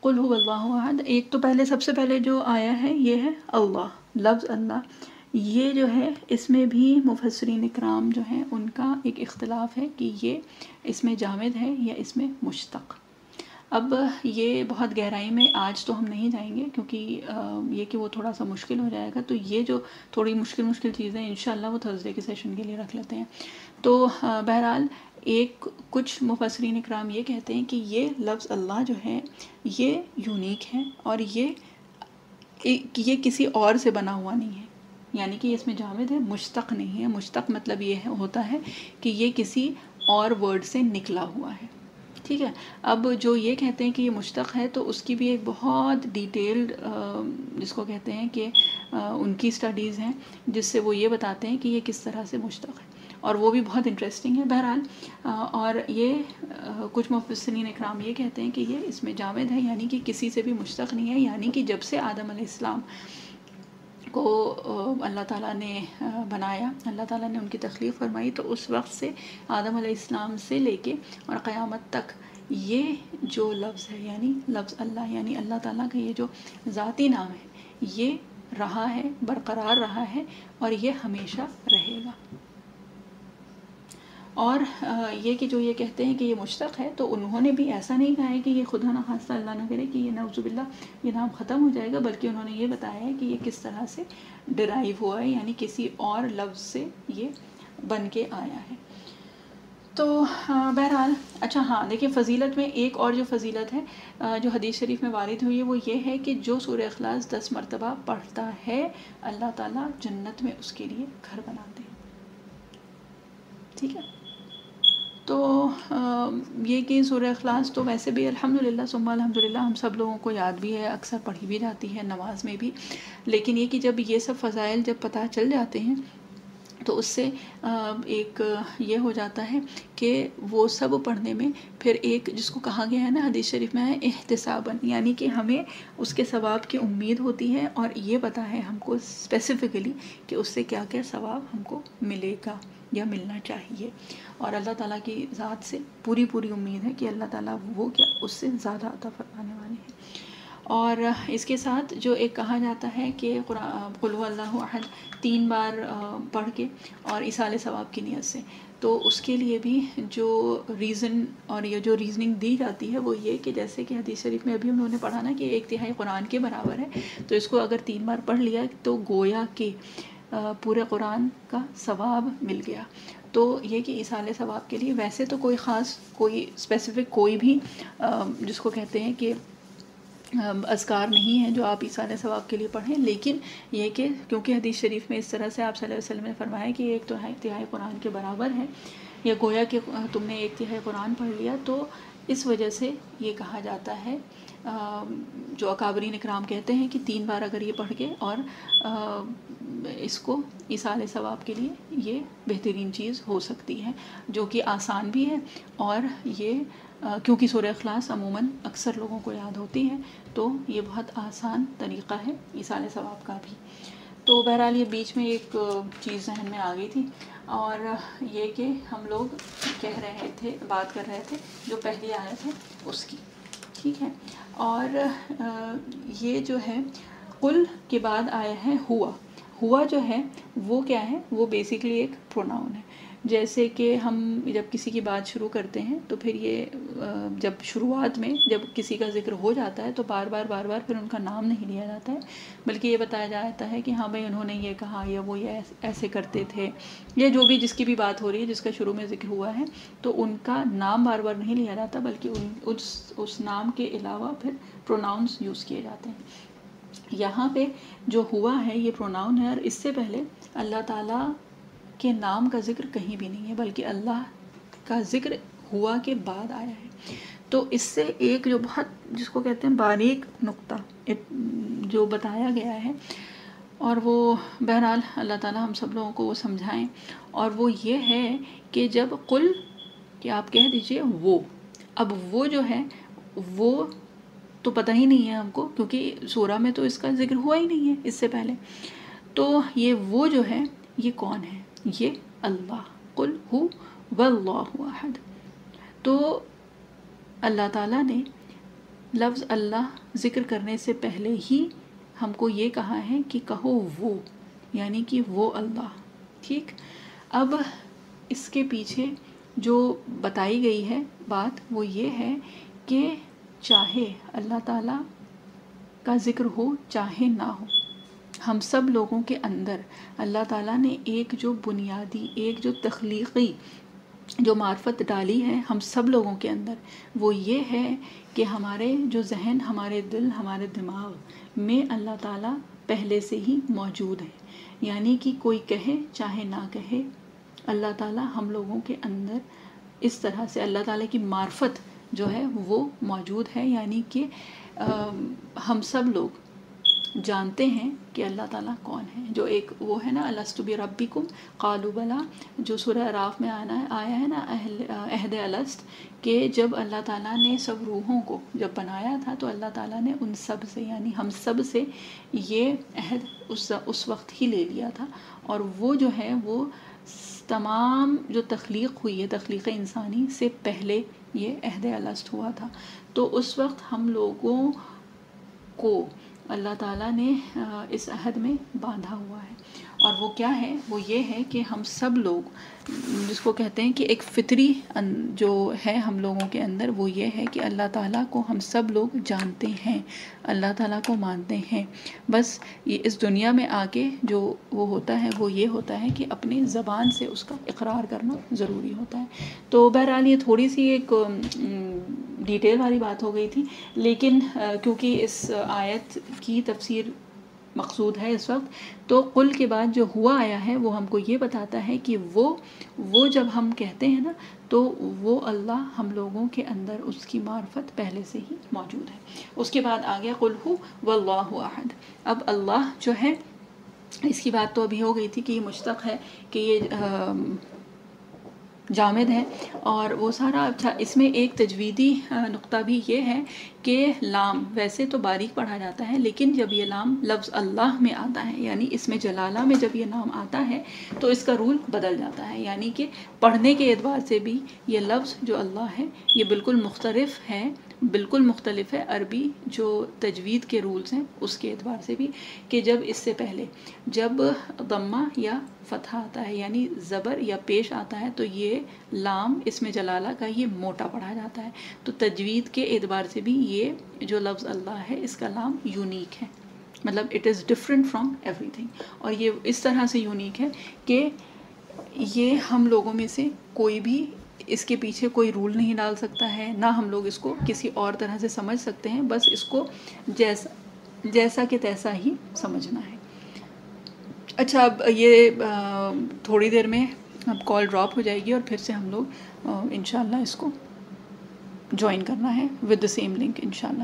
قل هو اللہ احد، ایک تو پہلے سب سے پہلے جو آیا ہے یہ ہے اللہ، لفظ اللہ، یہ جو ہے اس میں بھی مفسرین اکرام جو ہیں ان کا ایک اختلاف ہے کہ یہ اس میں جامد ہے یا اس میں مشتق۔ اب یہ بہت گہرائی میں آج تو ہم نہیں جائیں گے کیونکہ یہ کہ وہ تھوڑا سا مشکل ہو جائے گا، تو یہ جو تھوڑی مشکل چیزیں انشاءاللہ وہ تھرسڈے کے سیشن کے لیے رکھ لیتے ہیں۔ تو بہرحال کچھ مفسرین اکرام یہ کہتے ہیں کہ یہ لفظ اللہ جو ہے یہ یونیک ہے اور یہ کسی اور سے بنا ہوا نہیں ہے، یعنی کہ اس میں جامد ہے، مشتق نہیں ہے۔ مشتق مطلب یہ ہوتا ہے کہ یہ کسی اور ورڈ سے نکلا ہوا ہے، ٹھیک ہے۔ اب جو یہ کہتے ہیں کہ یہ مشتق ہے تو اس کی بھی ایک بہت ڈیٹیلڈ جس کو کہتے ہیں کہ ان کی اسٹڈیز ہیں جس سے وہ یہ بتاتے ہیں کہ یہ کس طرح سے مشتق ہے، اور وہ بھی بہت انٹرسٹنگ ہے بہرحال۔ اور یہ کچھ مفسرین اکرام یہ کہتے ہیں کہ یہ اس میں جامد ہے، یعنی کہ کسی سے بھی مشتق نہیں ہے، یعنی کہ جب سے آدم علیہ السلام کو اللہ تعالیٰ نے بنایا، اللہ تعالیٰ نے ان کی تخلیق فرمائی، تو اس وقت سے آدم علیہ السلام سے لے کے اور قیامت تک یہ جو لفظ ہے، یعنی لفظ اللہ، یعنی اللہ تعالیٰ کا یہ جو ذاتی نام ہے یہ رہا ہے، برقرار رہا ہے اور یہ ہمیشہ رہے گا۔ اور یہ کہ جو یہ کہتے ہیں کہ یہ مشتق ہے، تو انہوں نے بھی ایسا نہیں کہا ہے کہ یہ خدا نخواستہ اللہ نہ کرے کہ یہ نعوذ باللہ یہ نام ختم ہو جائے گا، بلکہ انہوں نے یہ بتایا ہے کہ یہ کس طرح سے ڈرائیو ہوا ہے، یعنی کسی اور لفظ سے یہ بن کے آیا ہے۔ تو بہرحال اچھا ہاں دیکھیں، فضیلت میں ایک اور جو فضیلت ہے جو حدیث شریف میں وارد ہوئی ہے وہ یہ ہے کہ جو سورہ اخلاص 10 مرتبہ پڑھتا ہے اللہ تعالیٰ جنت میں اس کے لیے گھر بناتے ہیں، ٹھیک ہے۔ تو یہ کہ سورہ اخلاص تو ویسے بھی الحمدللہ ثم الحمدللہ ہم سب لوگوں کو یاد بھی ہے، اکثر پڑھی بھی جاتی ہے نماز میں بھی، لیکن یہ کہ جب یہ سب فضائل جب پتہ چل جاتے ہیں تو اس سے ایک یہ ہو جاتا ہے کہ وہ سب پڑھنے میں پھر ایک جس کو کہا گیا ہے نا حدیث شریف میں ہے احتساباً، یعنی کہ ہمیں اس کے ثواب کی امید ہوتی ہے اور یہ پتہ ہے ہم کو اسپیسیفکلی کہ اس سے کیا کیا ثواب ہم کو ملے گا یا ملنا چاہیے، اور اللہ تعالیٰ کی ذات سے پوری امید ہے کہ اللہ تعالیٰ وہ کیا اس سے زیادہ عطا فرمانے والے ہیں۔ اور اس کے ساتھ جو ایک کہا جاتا ہے کہ قل هو اللہ احد 3 بار پڑھ کے اور ایصال ثواب کی نیت سے، تو اس کے لیے بھی جو ریزن اور یہ جو ریزننگ دی جاتی ہے وہ یہ کہ جیسے کہ حدیث شریف میں ابھی انہوں نے پڑھا نا کہ 1/3 قرآن کے برابر ہے، تو اس کو اگر 3 بار پڑھ لیا تو گویا کہ پورے قرآن کا ثواب مل گیا۔ تو یہ کہ ایصال ثواب کے لیے ویسے تو کوئی خاص کوئی اسپیسیفک کوئی بھی جس کو کہتے ہیں کہ اذکار نہیں ہیں جو آپ ایصال ثواب کے لیے پڑھیں، لیکن یہ کہ کیونکہ حدیث شریف میں اس طرح سے آپ صلی اللہ علیہ وسلم نے فرمایا کہ 1/3 قرآن کے برابر ہے، یا گویا کہ تم نے 1/3 قرآن پڑھ لیا، تو اس وجہ سے یہ کہا جاتا ہے جو اکابرین اکرام کہتے ہیں کہ 3 بار اگر یہ پڑھ کے اور اس کو ایصال ثواب کے لیے یہ بہترین چیز ہو سکتی ہے، جو کہ آسان بھی ہے، اور یہ کیونکہ سورہ اخلاص عموماً اکثر لوگوں کو یاد ہوتی ہے تو یہ بہت آسان طریقہ ہے ایصال ثواب کا بھی۔ تو بہرحال یہ بیچ میں ایک چیز ذہن میں آ گئی تھی، اور یہ کہ ہم لوگ کہہ رہے تھے بات کر رہے تھے جو پہلی آیت ہے اس کی، ٹھیک ہے۔ اور یہ جو ہے قل کے بعد آیا ہے ہوا جو ہے وہ کیا ہے، وہ بیسیکلی ایک پروناؤن ہے۔ جیسے کہ ہم جب کسی کی بات شروع کرتے ہیں تو پھر یہ جب شروعات میں جب کسی کا ذکر ہو جاتا ہے تو بار بار پھر ان کا نام نہیں لیا جاتا ہے، بلکہ یہ بتایا جاتا ہے کہ ہاں بھائی انہوں نے یہ کہا یا وہ یہ ایسے کرتے تھے، یا جو بھی جس کی بھی بات ہو رہی ہے جس کا شروع میں ذکر ہوا ہے، تو ان کا نام بار نہیں لیا جاتا، بلکہ اس نام کے علاوہ پھر پروناؤنس یوز کیے جاتے ہیں۔ یہاں پہ جو ہوا ہے یہ پروناؤن ہے، اور اس سے پہلے اللہ تعالیٰ کے نام کا ذکر کہیں بھی نہیں ہے، بلکہ اللہ کا ذکر ہوا کے بعد آیا ہے۔ تو اس سے ایک جو بہت جس کو کہتے ہیں باریک نقطہ جو بتایا گیا ہے، اور وہ بہرحال اللہ تعالیٰ ہم سب لوگوں کو وہ سمجھائیں، اور وہ یہ ہے کہ جب قل کہ آپ کہہ دیجئے وہ، اب وہ جو ہے وہ تو پتہ ہی نہیں ہے ہم کو، کیونکہ سورہ میں تو اس کا ذکر ہوا ہی نہیں ہے اس سے پہلے، تو یہ وہ جو ہے یہ کون ہے، یہ اللہ، قل هو واللہ احد۔ تو اللہ تعالیٰ نے لفظ اللہ ذکر کرنے سے پہلے ہی ہم کو یہ کہا ہے کہ کہو وہ، یعنی کہ وہ اللہ. ٹھیک. اب اس کے پیچھے جو بتائی گئی ہے بات وہ یہ ہے کہ چاہے اللہ تعالیٰ کا ذکر ہو چاہے نہ ہو، ہم سب لوگوں کے اندر اللہ تعالیٰ نے ایک جو بنیادی، ایک جو تخلیقی جو معرفت ڈالی ہے ہم سب لوگوں کے اندر، وہ یہ ہے کہ ہمارے جو ذہن، ہمارے دل، ہمارے دماغ میں اللہ تعالیٰ پہلے سے ہی موجود ہے. یعنی کہ کوئی کہے چاہے نہ کہے، اللہ تعالیٰ ہم لوگوں کے اندر اس طرح سے اللہ تعالیٰ کی معرفت جو ہے وہ موجود ہے. یعنی کہ ہم سب لوگ جانتے ہیں کہ اللہ تعالیٰ کون ہے. جو ایک وہ ہے نا الستُ بربکم قالوا بلا، جو سورہ اعراف میں آیا ہے نا عہد الست، کہ جب اللہ تعالیٰ نے سب روحوں کو جب بنایا تھا تو اللہ تعالیٰ نے ان سب سے، یعنی ہم سب سے یہ عہد اس وقت ہی لے لیا تھا. اور وہ جو ہے وہ تمام جو تخلیق ہوئی ہے، تخلیق انسانی سے پہلے یہ عہد الست ہوا تھا. تو اس وقت ہم لوگوں کو اللہ تعالیٰ نے اس عہد میں باندھا ہوا ہے. اور وہ کیا ہے؟ وہ یہ ہے کہ ہم سب لوگ، جس کو کہتے ہیں کہ ایک فطری جو ہے ہم لوگوں کے اندر، وہ یہ ہے کہ اللہ تعالیٰ کو ہم سب لوگ جانتے ہیں، اللہ تعالیٰ کو مانتے ہیں. بس یہ اس دنیا میں آ کے جو وہ ہوتا ہے وہ یہ ہوتا ہے کہ اپنی زبان سے اس کا اقرار کرنا ضروری ہوتا ہے. تو بہرحال یہ تھوڑی سی ایک ڈیٹیل والی بات ہو گئی تھی، لیکن کیونکہ اس آیت کی تفسیر مقصود ہے اس وقت، تو قل کے بعد جو ہوا آیا ہے وہ ہم کو یہ بتاتا ہے کہ وہ جب ہم کہتے ہیں نا تو وہ اللہ ہم لوگوں کے اندر اس کی معرفت پہلے سے ہی موجود ہے. اس کے بعد آ گیا قل ہو واللہ احد. اب اللہ جو ہے، اس کی بات تو ابھی ہو گئی تھی کہ یہ مشتق ہے، کہ یہ جامد ہے اور وہ سارا. اچھا، اس میں ایک تجویدی نقطہ بھی یہ ہے کہ لام ویسے تو باریک پڑھا جاتا ہے، لیکن جب یہ لام لفظ اللہ میں آتا ہے، یعنی اس میں جلالہ میں جب یہ نام آتا ہے تو اس کا رول بدل جاتا ہے. یعنی کہ پڑھنے کے اعتبار سے بھی یہ لفظ جو اللہ ہے یہ بالکل مختلف ہے، بالکل مختلف ہے عربی جو تجوید کے رولز ہیں اس کے اعتبار سے بھی. کہ جب اس سے پہلے جب ضمہ یا فتحہ آتا ہے، یعنی زبر یا پیش آتا ہے، تو یہ لام اس میں جلالہ کا یہ موٹا پڑھا جاتا ہے. تو تجوید کے اعتبار سے بھی یہ جو لفظ اللہ ہے اس کا لام یونیک ہے، مطلب it is different from everything. اور یہ اس طرح سے یونیک ہے کہ یہ ہم لوگوں میں سے کوئی بھی اس کے پیچھے کوئی رول نہیں ڈال سکتا ہے، نہ ہم لوگ اس کو کسی اور طرح سے سمجھ سکتے ہیں. بس اس کو جیسا کہ تیسا ہی سمجھنا ہے. اچھا، اب یہ تھوڑی دیر میں اب کال ڈراپ ہو جائے گی اور پھر سے ہم لوگ انشاءاللہ اس کو جوائن کرنا ہے ود دا سیم لنک انشاءاللہ.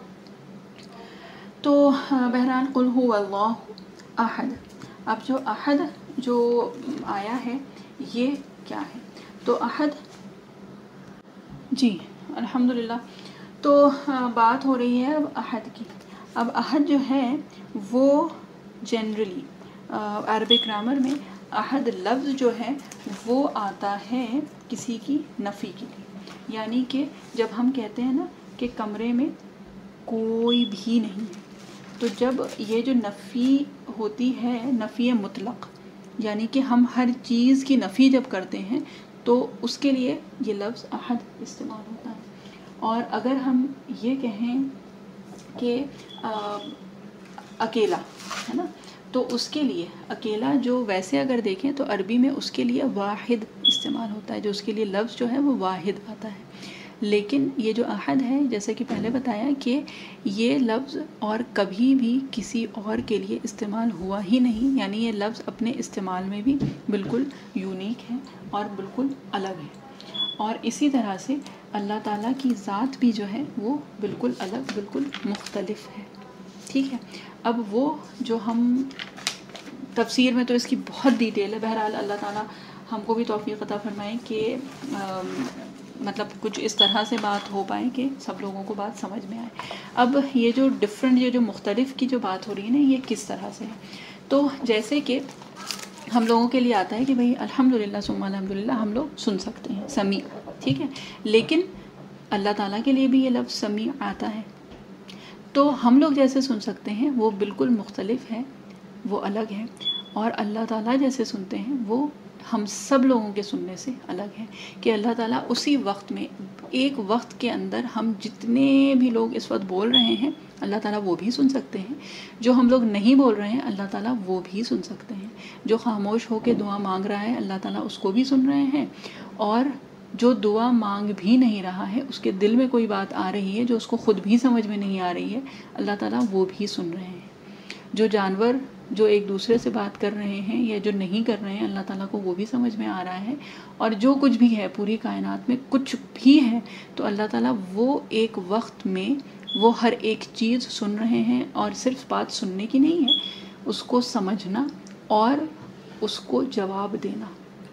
تو بہرحال قل هو اللہ احد. اب جو احد جو آیا ہے یہ کیا ہے؟ تو احد، جی الحمدللہ. تو بات ہو رہی ہے اب احد کی. اب احد جو ہے وہ جنرلی عربک گرامر میں احد لفظ جو ہے وہ آتا ہے کسی کی نفی کے لیے. یعنی کہ جب ہم کہتے ہیں نا کہ کمرے میں کوئی بھی نہیں ہے، تو جب یہ جو نفی ہوتی ہے نفی مطلق، یعنی کہ ہم ہر چیز کی نفی جب کرتے ہیں تو اس کے لیے یہ لفظ احد استعمال ہوتا ہے. اور اگر ہم یہ کہیں کہ اکیلا ہے نا، تو اس کے لیے اکیلا جو ویسے اگر دیکھیں تو عربی میں اس کے لیے واحد استعمال ہوتا ہے، جو اس کے لیے لفظ جو ہے وہ واحد آتا ہے. لیکن یہ جو احد ہے، جیسے کہ پہلے بتایا کہ یہ لفظ اور کبھی بھی کسی اور کے لیے استعمال ہوا ہی نہیں. یعنی یہ لفظ اپنے استعمال میں بھی بالکل یونیک ہے اور بالکل الگ ہے. اور اسی طرح سے اللہ تعالیٰ کی ذات بھی جو ہے وہ بالکل الگ، بالکل مختلف ہے. ٹھیک ہے. اب وہ جو ہم تفسیر میں تو اس کی بہت ڈیٹیل ہے. بہرحال اللہ تعالیٰ ہم کو بھی توفیق عطا فرمائے کہ مطلب کچھ اس طرح سے بات ہو پائے کہ سب لوگوں کو بات سمجھ میں آئے. اب یہ جو ڈفرینٹ، یہ جو مختلف کی جو بات ہو رہی ہے نا، یہ کس طرح سے ہے؟ تو جیسے کہ ہم لوگوں کے لیے آتا ہے کہ بھئی الحمدللہ ثم الحمدللہ ہم لوگ سن سکتے ہیں، سمیع. ٹھیک ہے. لیکن اللہ تعالیٰ کے لیے بھی یہ لفظ سمیع آتا ہے. تو ہم لوگ جیسے سن سکتے ہیں وہ بالکل مختلف ہے، وہ الگ ہے، اور اللہ تعالیٰ جیسے سنتے ہیں وہ ہم سب لوگوں کے سننے سے الگ ہے، کہ اللہ تعالیٰ اسی وقت میں، ایک وقت کے اندر ہم جتنے بھی لوگ اس وقت بول رہے ہیں اللہ تعالیٰ وہ بھی سن سکتے ہیں، جو ہم لوگ نہیں بول رہے ہیں اللہ تعالیٰ وہ بھی سن سکتے ہیں، جو خاموش ہو کے دعا مانگ رہا ہے اللہ تعالیٰ اس کو بھی سن رہے ہیں، اور جو دعا مانگ بھی نہیں رہا ہے، اس کے دل میں کوئی بات آ رہی ہے جو اس کو خود بھی سمجھ میں نہیں آ رہی ہے، اللہ تعالیٰ وہ بھی سن رہے ہیں۔ جو جانور جو ایک دوسرے سے بات کر رہے ہیں یا جو نہیں کر رہے ہیں اللہ تعالیٰ کو وہ بھی سمجھ میں آ رہا ہے، اور جو کچھ بھی ہے پوری کائنات میں کچھ بھی ہے تو اللہ تعالیٰ وہ ایک وقت میں وہ ہر ایک چیز سن رہے ہیں، اور صرف بات سننے کی نہیں ہے، اس کو سمجھنا اور اس کو جواب دینا،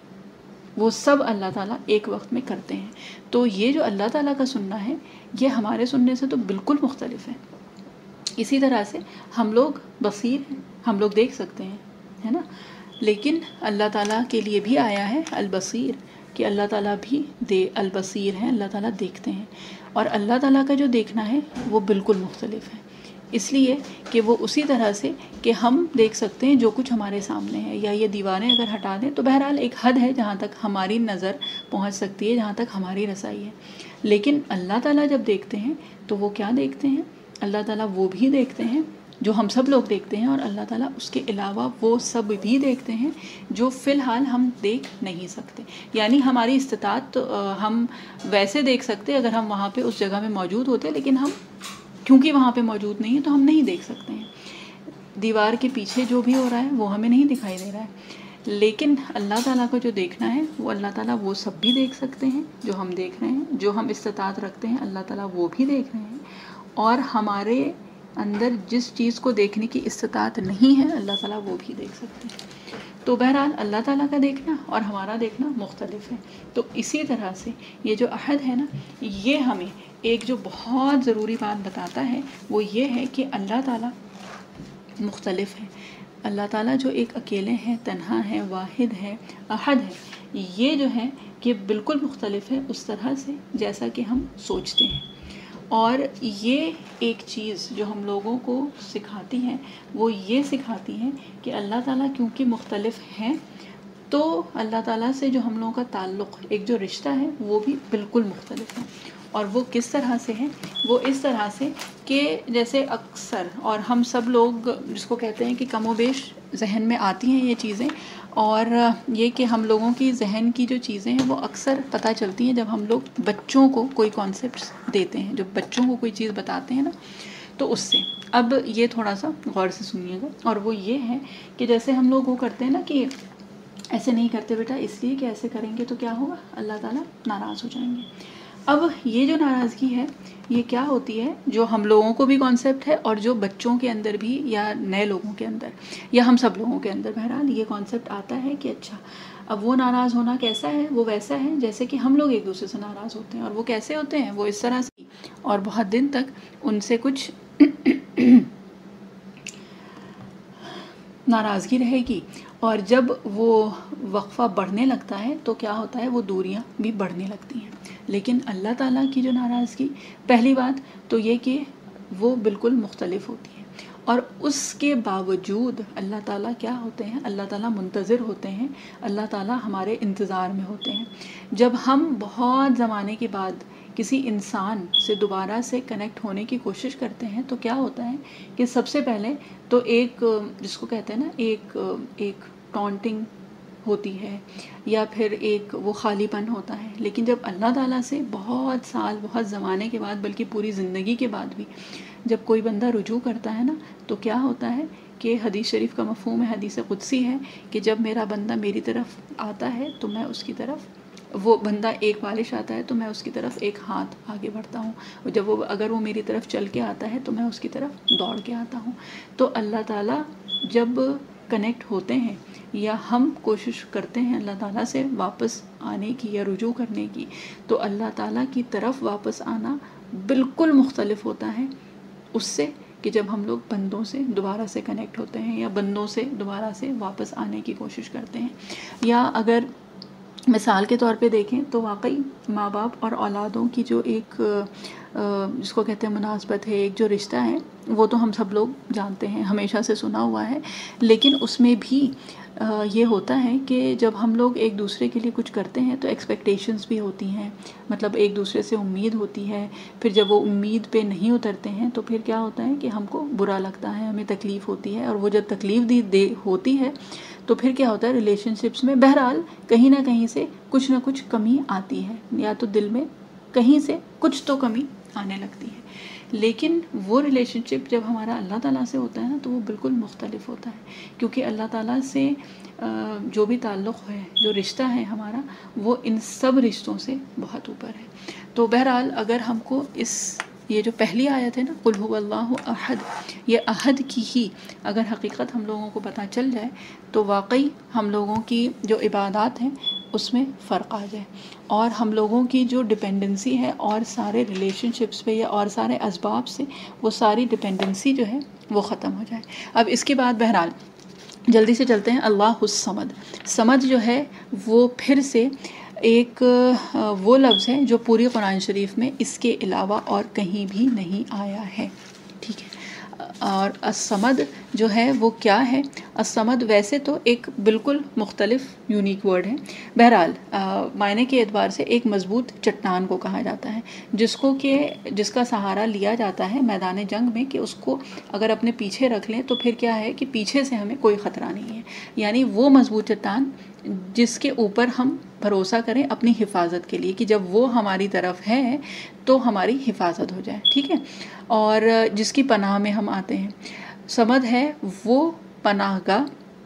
وہ سب اللہ تعالیٰ ایک وقت میں کرتے ہیں۔ تو یہ جو اللہ تعالیٰ کا سننا ہے یہ ہمارے سننے سے تو بالکل مختلف ہے۔ اسی طرح سے ہم لوگ بصیر ہیں، ہم لوگ دیکھ سکتے ہیں، ہے نا، لیکن اللہ تعالیٰ کے لیے بھی آیا ہے البصیر، کہ اللہ تعالیٰ بھی البصیر ہیں، اللہ تعالیٰ دیکھتے ہیں، اور اللہ تعالیٰ کا جو دیکھنا ہے وہ بالکل مختلف ہے، اس لیے کہ وہ اسی طرح سے کہ ہم دیکھ سکتے ہیں جو کچھ ہمارے سامنے ہے، یا یہ دیواریں اگر ہٹا دیں تو بہرحال ایک حد ہے جہاں تک ہماری نظر پہنچ سکتی ہے، جہاں تک ہماری رسائی ہے، لیکن اللہ تعالیٰ جب دیکھتے ہیں تو وہ کیا دیکھتے ہیں؟ اللہ تعالیٰ وہ بھی دیکھتے ہیں جو ہم سب لوگ دیکھتے ہیں، اور اللہ تعالیٰ اس کے علاوہ وہ سب بھی دیکھتے ہیں جو فی الحال ہم دیکھ نہیں سکتے، یعنی ہماری استطاعت ہم ویسے دیکھ سکتے اگر ہم وہاں پہ اس جگہ میں موجود ہوتے، لیکن ہم کیونکہ وہاں پہ موجود نہیں ہیں تو ہم نہیں دیکھ سکتے ہیں، دیوار کے پیچھے جو بھی ہو رہا ہے وہ ہمیں نہیں دکھائی دے رہا ہے، لیکن اللہ تعالیٰ کو جو دیکھنا ہے وہ اللہ تعالیٰ وہ سب بھی دیکھ سکتے ہیں جو ہم دیکھ رہے ہیں، جو ہم استطاعت رکھتے ہیں اللہ تعالیٰ وہ بھی دیکھ رہے ہیں، اور ہمارے اندر جس چیز کو دیکھنے کی استطاعت نہیں ہے اللہ تعالیٰ وہ بھی دیکھ سکتے ہیں۔ تو بہرحال اللہ تعالیٰ کا دیکھنا اور ہمارا دیکھنا مختلف ہے۔ تو اسی طرح سے یہ جو عہد ہے نا، یہ ہمیں ایک جو بہت ضروری بات بتاتا ہے وہ یہ ہے کہ اللہ تعالیٰ مختلف ہے، اللہ تعالیٰ جو ایک اکیلے ہیں، تنہا ہے، واحد ہے، احد ہے، یہ جو ہے کہ بالکل مختلف ہے اس طرح سے جیسا کہ ہم سوچتے ہیں، اور یہ ایک چیز جو ہم لوگوں کو سکھاتی ہے وہ یہ سکھاتی ہے کہ اللہ تعالیٰ کیونکہ مختلف ہیں تو اللہ تعالیٰ سے جو ہم لوگوں کا تعلق، ایک جو رشتہ ہے وہ بھی بالکل مختلف ہے، اور وہ کس طرح سے ہے؟ وہ اس طرح سے کہ جیسے اکثر اور ہم سب لوگ جس کو کہتے ہیں کہ کم و بیش ذہن میں آتی ہیں یہ چیزیں، اور یہ کہ ہم لوگوں کی ذہن کی جو چیزیں ہیں وہ اکثر پتہ چلتی ہیں جب ہم لوگ بچوں کو کوئی کانسیپٹس دیتے ہیں، جب بچوں کو کوئی چیز بتاتے ہیں نا تو اس سے۔ اب یہ تھوڑا سا غور سے سنیے گا، اور وہ یہ ہے کہ جیسے ہم لوگ وہ کرتے ہیں نا کہ ایسے نہیں کرتے بیٹا اس لیے کہ ایسے کریں گے تو کیا ہوگا، اللہ تعالیٰ ناراض ہو جائیں گے۔ اب یہ جو ناراضگی ہے یہ کیا ہوتی ہے؟ جو ہم لوگوں کو بھی کانسیپٹ ہے اور جو بچوں کے اندر بھی یا نئے لوگوں کے اندر یا ہم سب لوگوں کے اندر بہرحال یہ کانسیپٹ آتا ہے کہ اچھا اب وہ ناراض ہونا کیسا ہے؟ وہ ویسا ہے جیسے کہ ہم لوگ ایک دوسرے سے ناراض ہوتے ہیں، اور وہ کیسے ہوتے ہیں؟ وہ اس طرح سے، اور بہت دن تک ان سے کچھ ناراضگی رہے گی، اور جب وہ وقفہ بڑھنے لگتا ہے تو کیا ہوتا ہے؟ وہ دوریاں بھی بڑھنے لگتی ہیں۔ لیکن اللہ تعالیٰ کی جو ناراضگی، پہلی بات تو یہ کہ وہ بالکل مختلف ہوتی ہے، اور اس کے باوجود اللہ تعالیٰ کیا ہوتے ہیں؟ اللہ تعالیٰ منتظر ہوتے ہیں، اللہ تعالیٰ ہمارے انتظار میں ہوتے ہیں۔ جب ہم بہت زمانے کے بعد کسی انسان سے دوبارہ سے کنیکٹ ہونے کی کوشش کرتے ہیں تو کیا ہوتا ہے کہ سب سے پہلے تو ایک جس کو کہتے ہیں نا ایک ٹانٹنگ ہوتی ہے، یا پھر ایک وہ خالی پن ہوتا ہے، لیکن جب اللہ تعالیٰ سے بہت سال بہت زمانے کے بعد بلکہ پوری زندگی کے بعد بھی جب کوئی بندہ رجوع کرتا ہے نا تو کیا ہوتا ہے کہ حدیث شریف کا مفہوم ہے، حدیث قدسی ہے کہ جب میرا بندہ میری طرف آتا ہے تو میں اس کی طرف، وہ بندہ ایک بالش آتا ہے تو میں اس کی طرف ایک ہاتھ آگے بڑھتا ہوں، جب اگر وہ میری طرف چل کے آتا ہے تو میں اس کی طرف دوڑ کے آتا ہوں۔ تو اللہ تعالیٰ جب کنیکٹ ہوتے ہیں یا ہم کوشش کرتے ہیں اللہ تعالیٰ سے واپس آنے کی یا رجوع کرنے کی، تو اللہ تعالیٰ کی طرف واپس آنا بالکل مختلف ہوتا ہے اس سے کہ جب ہم لوگ بندوں سے دوبارہ سے کنیکٹ ہوتے ہیں یا بندوں سے دوبارہ سے واپس آنے کی کوشش کرتے ہیں۔ یا اگر مثال کے طور پہ دیکھیں تو واقعی ماں باپ اور اولادوں کی جو ایک جس کو کہتے ہیں مناسبت ہے، ایک جو رشتہ ہے، وہ تو ہم سب لوگ جانتے ہیں، ہمیشہ سے سنا ہوا ہے، لیکن اس میں بھی یہ ہوتا ہے کہ جب ہم لوگ ایک دوسرے کے لیے کچھ کرتے ہیں تو ایکسپیکٹیشنز بھی ہوتی ہیں، مطلب ایک دوسرے سے امید ہوتی ہے، پھر جب وہ امید پہ نہیں اترتے ہیں تو پھر کیا ہوتا ہے کہ ہم کو برا لگتا ہے، ہمیں تکلیف ہوتی ہے، اور وہ جب تکلیف ہوتی ہے تو پھر کیا ہوتا ہے ریلیشن شپس میں بہرحال کہیں نہ کہیں سے کچھ نہ کچھ کمی آتی ہے، یا تو دل میں کہیں سے کچھ تو کمی آنے لگتی ہے۔ لیکن وہ ریلیشن شپ جب ہمارا اللہ تعالیٰ سے ہوتا ہے نا تو وہ بالکل مختلف ہوتا ہے، کیونکہ اللہ تعالیٰ سے جو بھی تعلق ہے، جو رشتہ ہے ہمارا، وہ ان سب رشتوں سے بہت اوپر ہے۔ تو بہرحال اگر ہم کو یہ جو پہلی آیت ہے نا قل هو اللہ احد، یہ احد کی ہی اگر حقیقت ہم لوگوں کو پتہ چل جائے تو واقعی ہم لوگوں کی جو عبادات ہیں اس میں فرق آ جائے، اور ہم لوگوں کی جو ڈپینڈنسی ہے اور سارے ریلیشن شپس پہ یا اور سارے اسباب سے، وہ ساری ڈپینڈنسی جو ہے وہ ختم ہو جائے۔ اب اس کے بعد بہرحال جلدی سے چلتے ہیں اللہ الصمد۔ صمد جو ہے وہ پھر سے ایک وہ لفظ ہے جو پوری قرآن شریف میں اس کے علاوہ اور کہیں بھی نہیں آیا ہے، ٹھیک ہے۔ اور الصمد جو ہے وہ کیا ہے؟ الصمد ویسے تو ایک بالکل مختلف یونیک ورڈ ہے، بہرحال معنی کے اعتبار سے ایک مضبوط چٹان کو کہا جاتا ہے، جس کا سہارا لیا جاتا ہے میدان جنگ میں، کہ اس کو اگر اپنے پیچھے رکھ لیں تو پھر کیا ہے کہ پیچھے سے ہمیں کوئی خطرہ نہیں ہے، یعنی وہ مضبوط چٹان جس کے اوپر ہم بھروسہ کریں اپنی حفاظت کے لیے، کہ جب وہ ہماری طرف ہے تو ہماری حفاظت ہو جائے، ٹھیک ہے، اور جس کی پناہ میں ہم آتے ہیں۔ صمد ہے وہ پناہ گاہ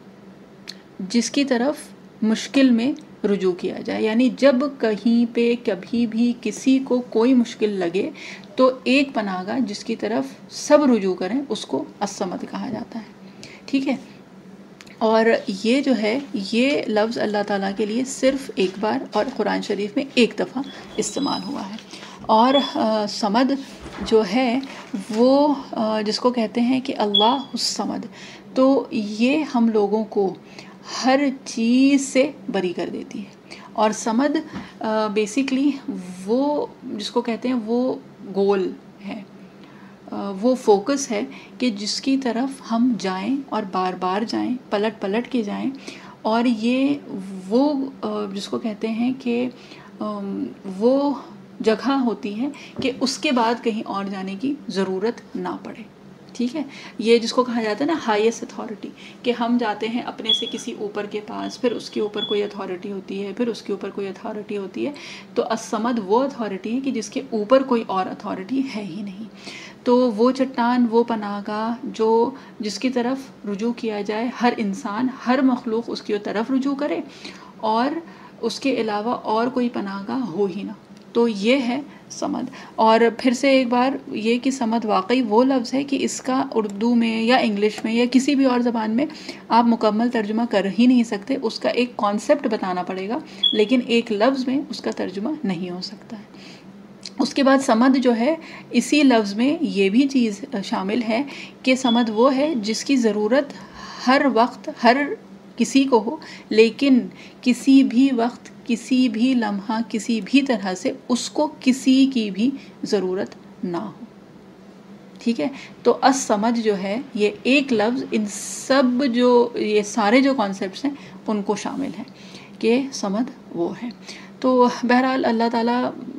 جس کی طرف مشکل میں رجوع کیا جائے، یعنی جب کہیں پہ کبھی بھی کسی کو کوئی مشکل لگے تو ایک پناہ گاہ جس کی طرف سب رجوع کریں اس کو الصمد کہا جاتا ہے، ٹھیک ہے۔ اور یہ جو ہے یہ لفظ اللہ تعالیٰ کے لیے صرف ایک بار اور قرآن شریف میں ایک دفعہ استعمال ہوا ہے، اور صمد جو ہے وہ جس کو کہتے ہیں کہ اللہ الصمد، تو یہ ہم لوگوں کو ہر چیز سے بری کر دیتی ہے، اور صمد بیسیکلی وہ جس کو کہتے ہیں وہ گول ہے، وہ فوکس ہے کہ جس کی طرف ہم جائیں اور بار بار جائیں، پلٹ پلٹ کے جائیں، اور یہ وہ جس کو کہتے ہیں کہ وہ جگہ ہوتی ہے کہ اس کے بعد کہیں اور جانے کی ضرورت نہ پڑے، ٹھیک ہے۔ یہ جس کو کہا جاتا ہے نا ہائیسٹ اتھارٹی، کہ ہم جاتے ہیں اپنے سے کسی اوپر کے پاس، پھر اس کے اوپر کوئی اتھارٹی ہوتی ہے، پھر اس کے اوپر کوئی اتھارٹی ہوتی ہے، تو الصمد وہ اتھارٹی ہے کہ جس کے اوپر کوئی اور اتھارٹی ہے ہی نہیں، تو وہ چٹان، وہ پناہ گاہ جس کی طرف رجوع کیا جائے، ہر انسان، ہر مخلوق اس کی طرف رجوع کرے، اور اس کے علاوہ اور کوئی پناہ گاہ ہو ہی نہ، تو یہ ہے صمد۔ اور پھر سے ایک بار یہ کہ صمد واقعی وہ لفظ ہے کہ اس کا اردو میں یا انگلش میں یا کسی بھی اور زبان میں آپ مکمل ترجمہ کر ہی نہیں سکتے، اس کا ایک کانسیپٹ بتانا پڑے گا، لیکن ایک لفظ میں اس کا ترجمہ نہیں ہو سکتا ہے۔ اس کے بعد صمد جو ہے اسی لفظ میں یہ بھی چیز شامل ہے کہ صمد وہ ہے جس کی ضرورت ہر وقت ہر کسی کو ہو، لیکن کسی بھی وقت، کسی بھی لمحہ، کسی بھی طرح سے اس کو کسی کی بھی ضرورت نہ ہو، ٹھیک ہے۔ تو الصمد جو ہے یہ ایک لفظ ان سب یہ سارے جو کانسیپٹس ہیں ان کو شامل ہے کہ صمد وہ ہے۔ تو بہرحال اللہ تعالیٰ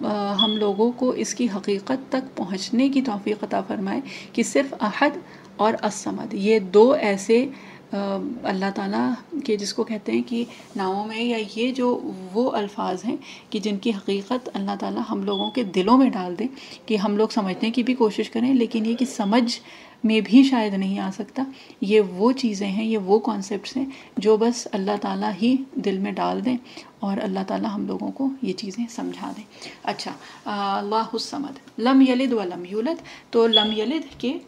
ہم لوگوں کو اس کی حقیقت تک پہنچنے کی توفیق عطا فرمائے کہ صرف احد اور الصمد یہ دو ایسے اللہ تعالیٰ کے جس کو کہتے ہیں کہ ناموں میں، یا یہ جو وہ الفاظ ہیں کہ جن کی حقیقت اللہ تعالیٰ ہم لوگوں کے دلوں میں ڈال دیں، کہ ہم لوگ سمجھنے کی بھی کوشش کریں، لیکن یہ کہ سمجھ میں بھی شاید نہیں آ سکتا، یہ وہ چیزیں ہیں، یہ وہ کانسیپٹس ہیں جو بس اللہ تعالیٰ ہی دل میں ڈال دیں اور اللہ تعالیٰ ہم لوگوں کو یہ چیزیں سمجھا دیں۔ اچھا، اللہ الصمد، لم یلد ولم یولد، تو لم یلد کے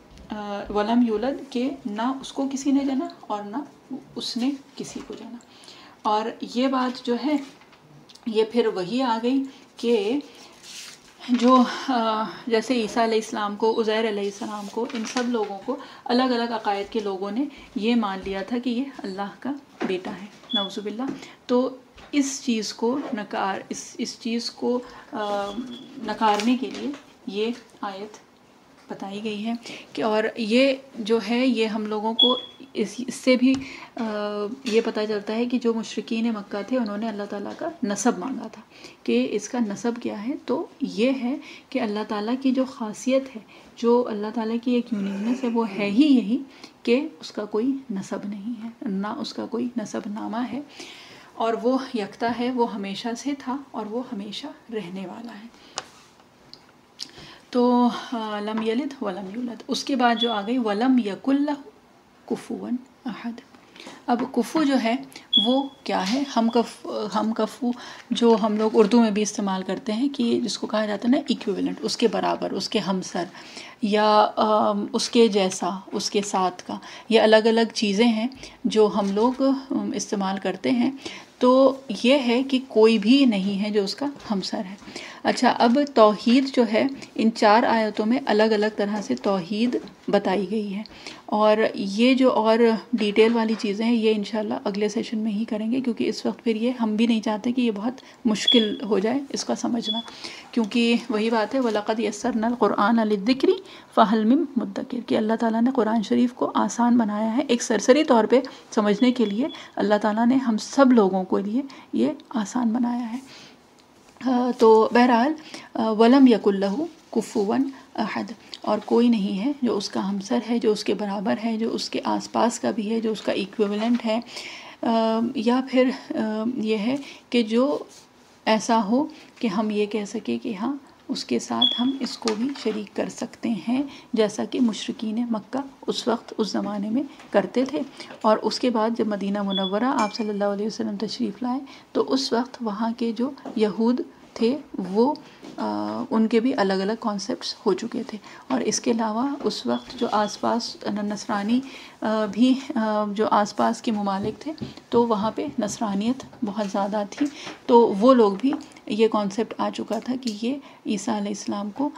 ولم یولد کہ نہ اس کو کسی نے جنا اور نہ اس نے کسی کو جنا، اور یہ بات جو ہے یہ پھر وہی آ گئی کہ جو جیسے عیسیٰ علیہ السلام کو، عزیر علیہ السلام کو، ان سب لوگوں کو الگ الگ عقائد کے لوگوں نے یہ مان لیا تھا کہ یہ اللہ کا بیٹا ہے، نعوذ باللہ۔ تو اس چیز کو نکارنے کے لیے یہ آیت بتائی گئی ہے کہ اور یہ جو ہے یہ ہم لوگوں کو اس سے بھی یہ پتہ چلتا ہے کہ جو مشرکین مکہ تھے انہوں نے اللہ تعالیٰ کا نسب مانگا تھا کہ اس کا نسب کیا ہے. تو یہ ہے کہ اللہ تعالیٰ کی جو خاصیت ہے، جو اللہ تعالیٰ کی ایک یونیکنس ہے، وہ ہے ہی یہی کہ اس کا کوئی نسب نہیں ہے، نہ اس کا کوئی نسب نامہ ہے، اور وہ یکتا ہے، وہ ہمیشہ سے تھا اور وہ ہمیشہ رہنے والا ہے. تو لم یلد ولم یولد. اس کے بعد جو آ گئی ولم یکن لہ کفوا احد. اب کفو جو ہے وہ کیا ہے؟ ہم کفو جو ہم لوگ اردو میں بھی استعمال کرتے ہیں کہ جس کو کہا جاتا ہے نا ایکویولنٹ، اس کے برابر، اس کے ہمسر، یا اس کے جیسا، اس کے ساتھ کا. یہ الگ الگ چیزیں ہیں جو ہم لوگ استعمال کرتے ہیں. تو یہ ہے کہ کوئی بھی نہیں ہے جو اس کا ہمسر ہے. اچھا، اب توحید جو ہے ان 4 آیتوں میں الگ الگ طرح سے توحید بتائی گئی ہے، اور یہ جو اور ڈیٹیل والی چیزیں ہیں یہ انشاءاللہ اگلے سیشن میں ہی کریں گے، کیونکہ اس وقت پھر یہ ہم بھی نہیں چاہتے کہ یہ بہت مشکل ہو جائے اس کا سمجھنا، کیونکہ وہی بات ہے وَلَقَدْ يَسَّرْنَا الْقُرْآنَ لِلذِّكْرِ فَهَلْ مِن مُدَّكِرٍ کہ اللہ تعالیٰ نے قرآن شریف کو آسان بنایا ہے ایک سرسری طور پہ سمجھنے کے لیے. اللہ تعالیٰ نے ہم سب لوگوں کے لیے یہ آسان بنایا ہے. تو بہرحال ولم یکن لہ کفوا احد، اور کوئی نہیں ہے جو اس کا ہمسر ہے، جو اس کے برابر ہے، جو اس کے آس پاس کا بھی ہے، جو اس کا ایکویولنٹ ہے، یا پھر یہ ہے کہ جو ایسا ہو کہ ہم یہ کہہ سکیں کہ ہاں اس کے ساتھ ہم اس کو بھی شریک کر سکتے ہیں، جیسا کہ مشرکین مکہ اس وقت اس زمانے میں کرتے تھے. اور اس کے بعد جب مدینہ منورہ آپ صلی اللہ علیہ وسلم تشریف لائے تو اس وقت وہاں کے جو یہود تھے وہ ان کے بھی الگ الگ کانسیپٹس ہو چکے تھے. اور اس کے علاوہ اس وقت جو آس پاس نصرانی بھی جو آس پاس کے ممالک تھے تو وہاں پہ نصرانیت بہت زیادہ تھی، تو وہ لوگ بھی یہ کانسیپٹ آ چکا تھا کہ یہ عیسیٰ علیہ السلام کو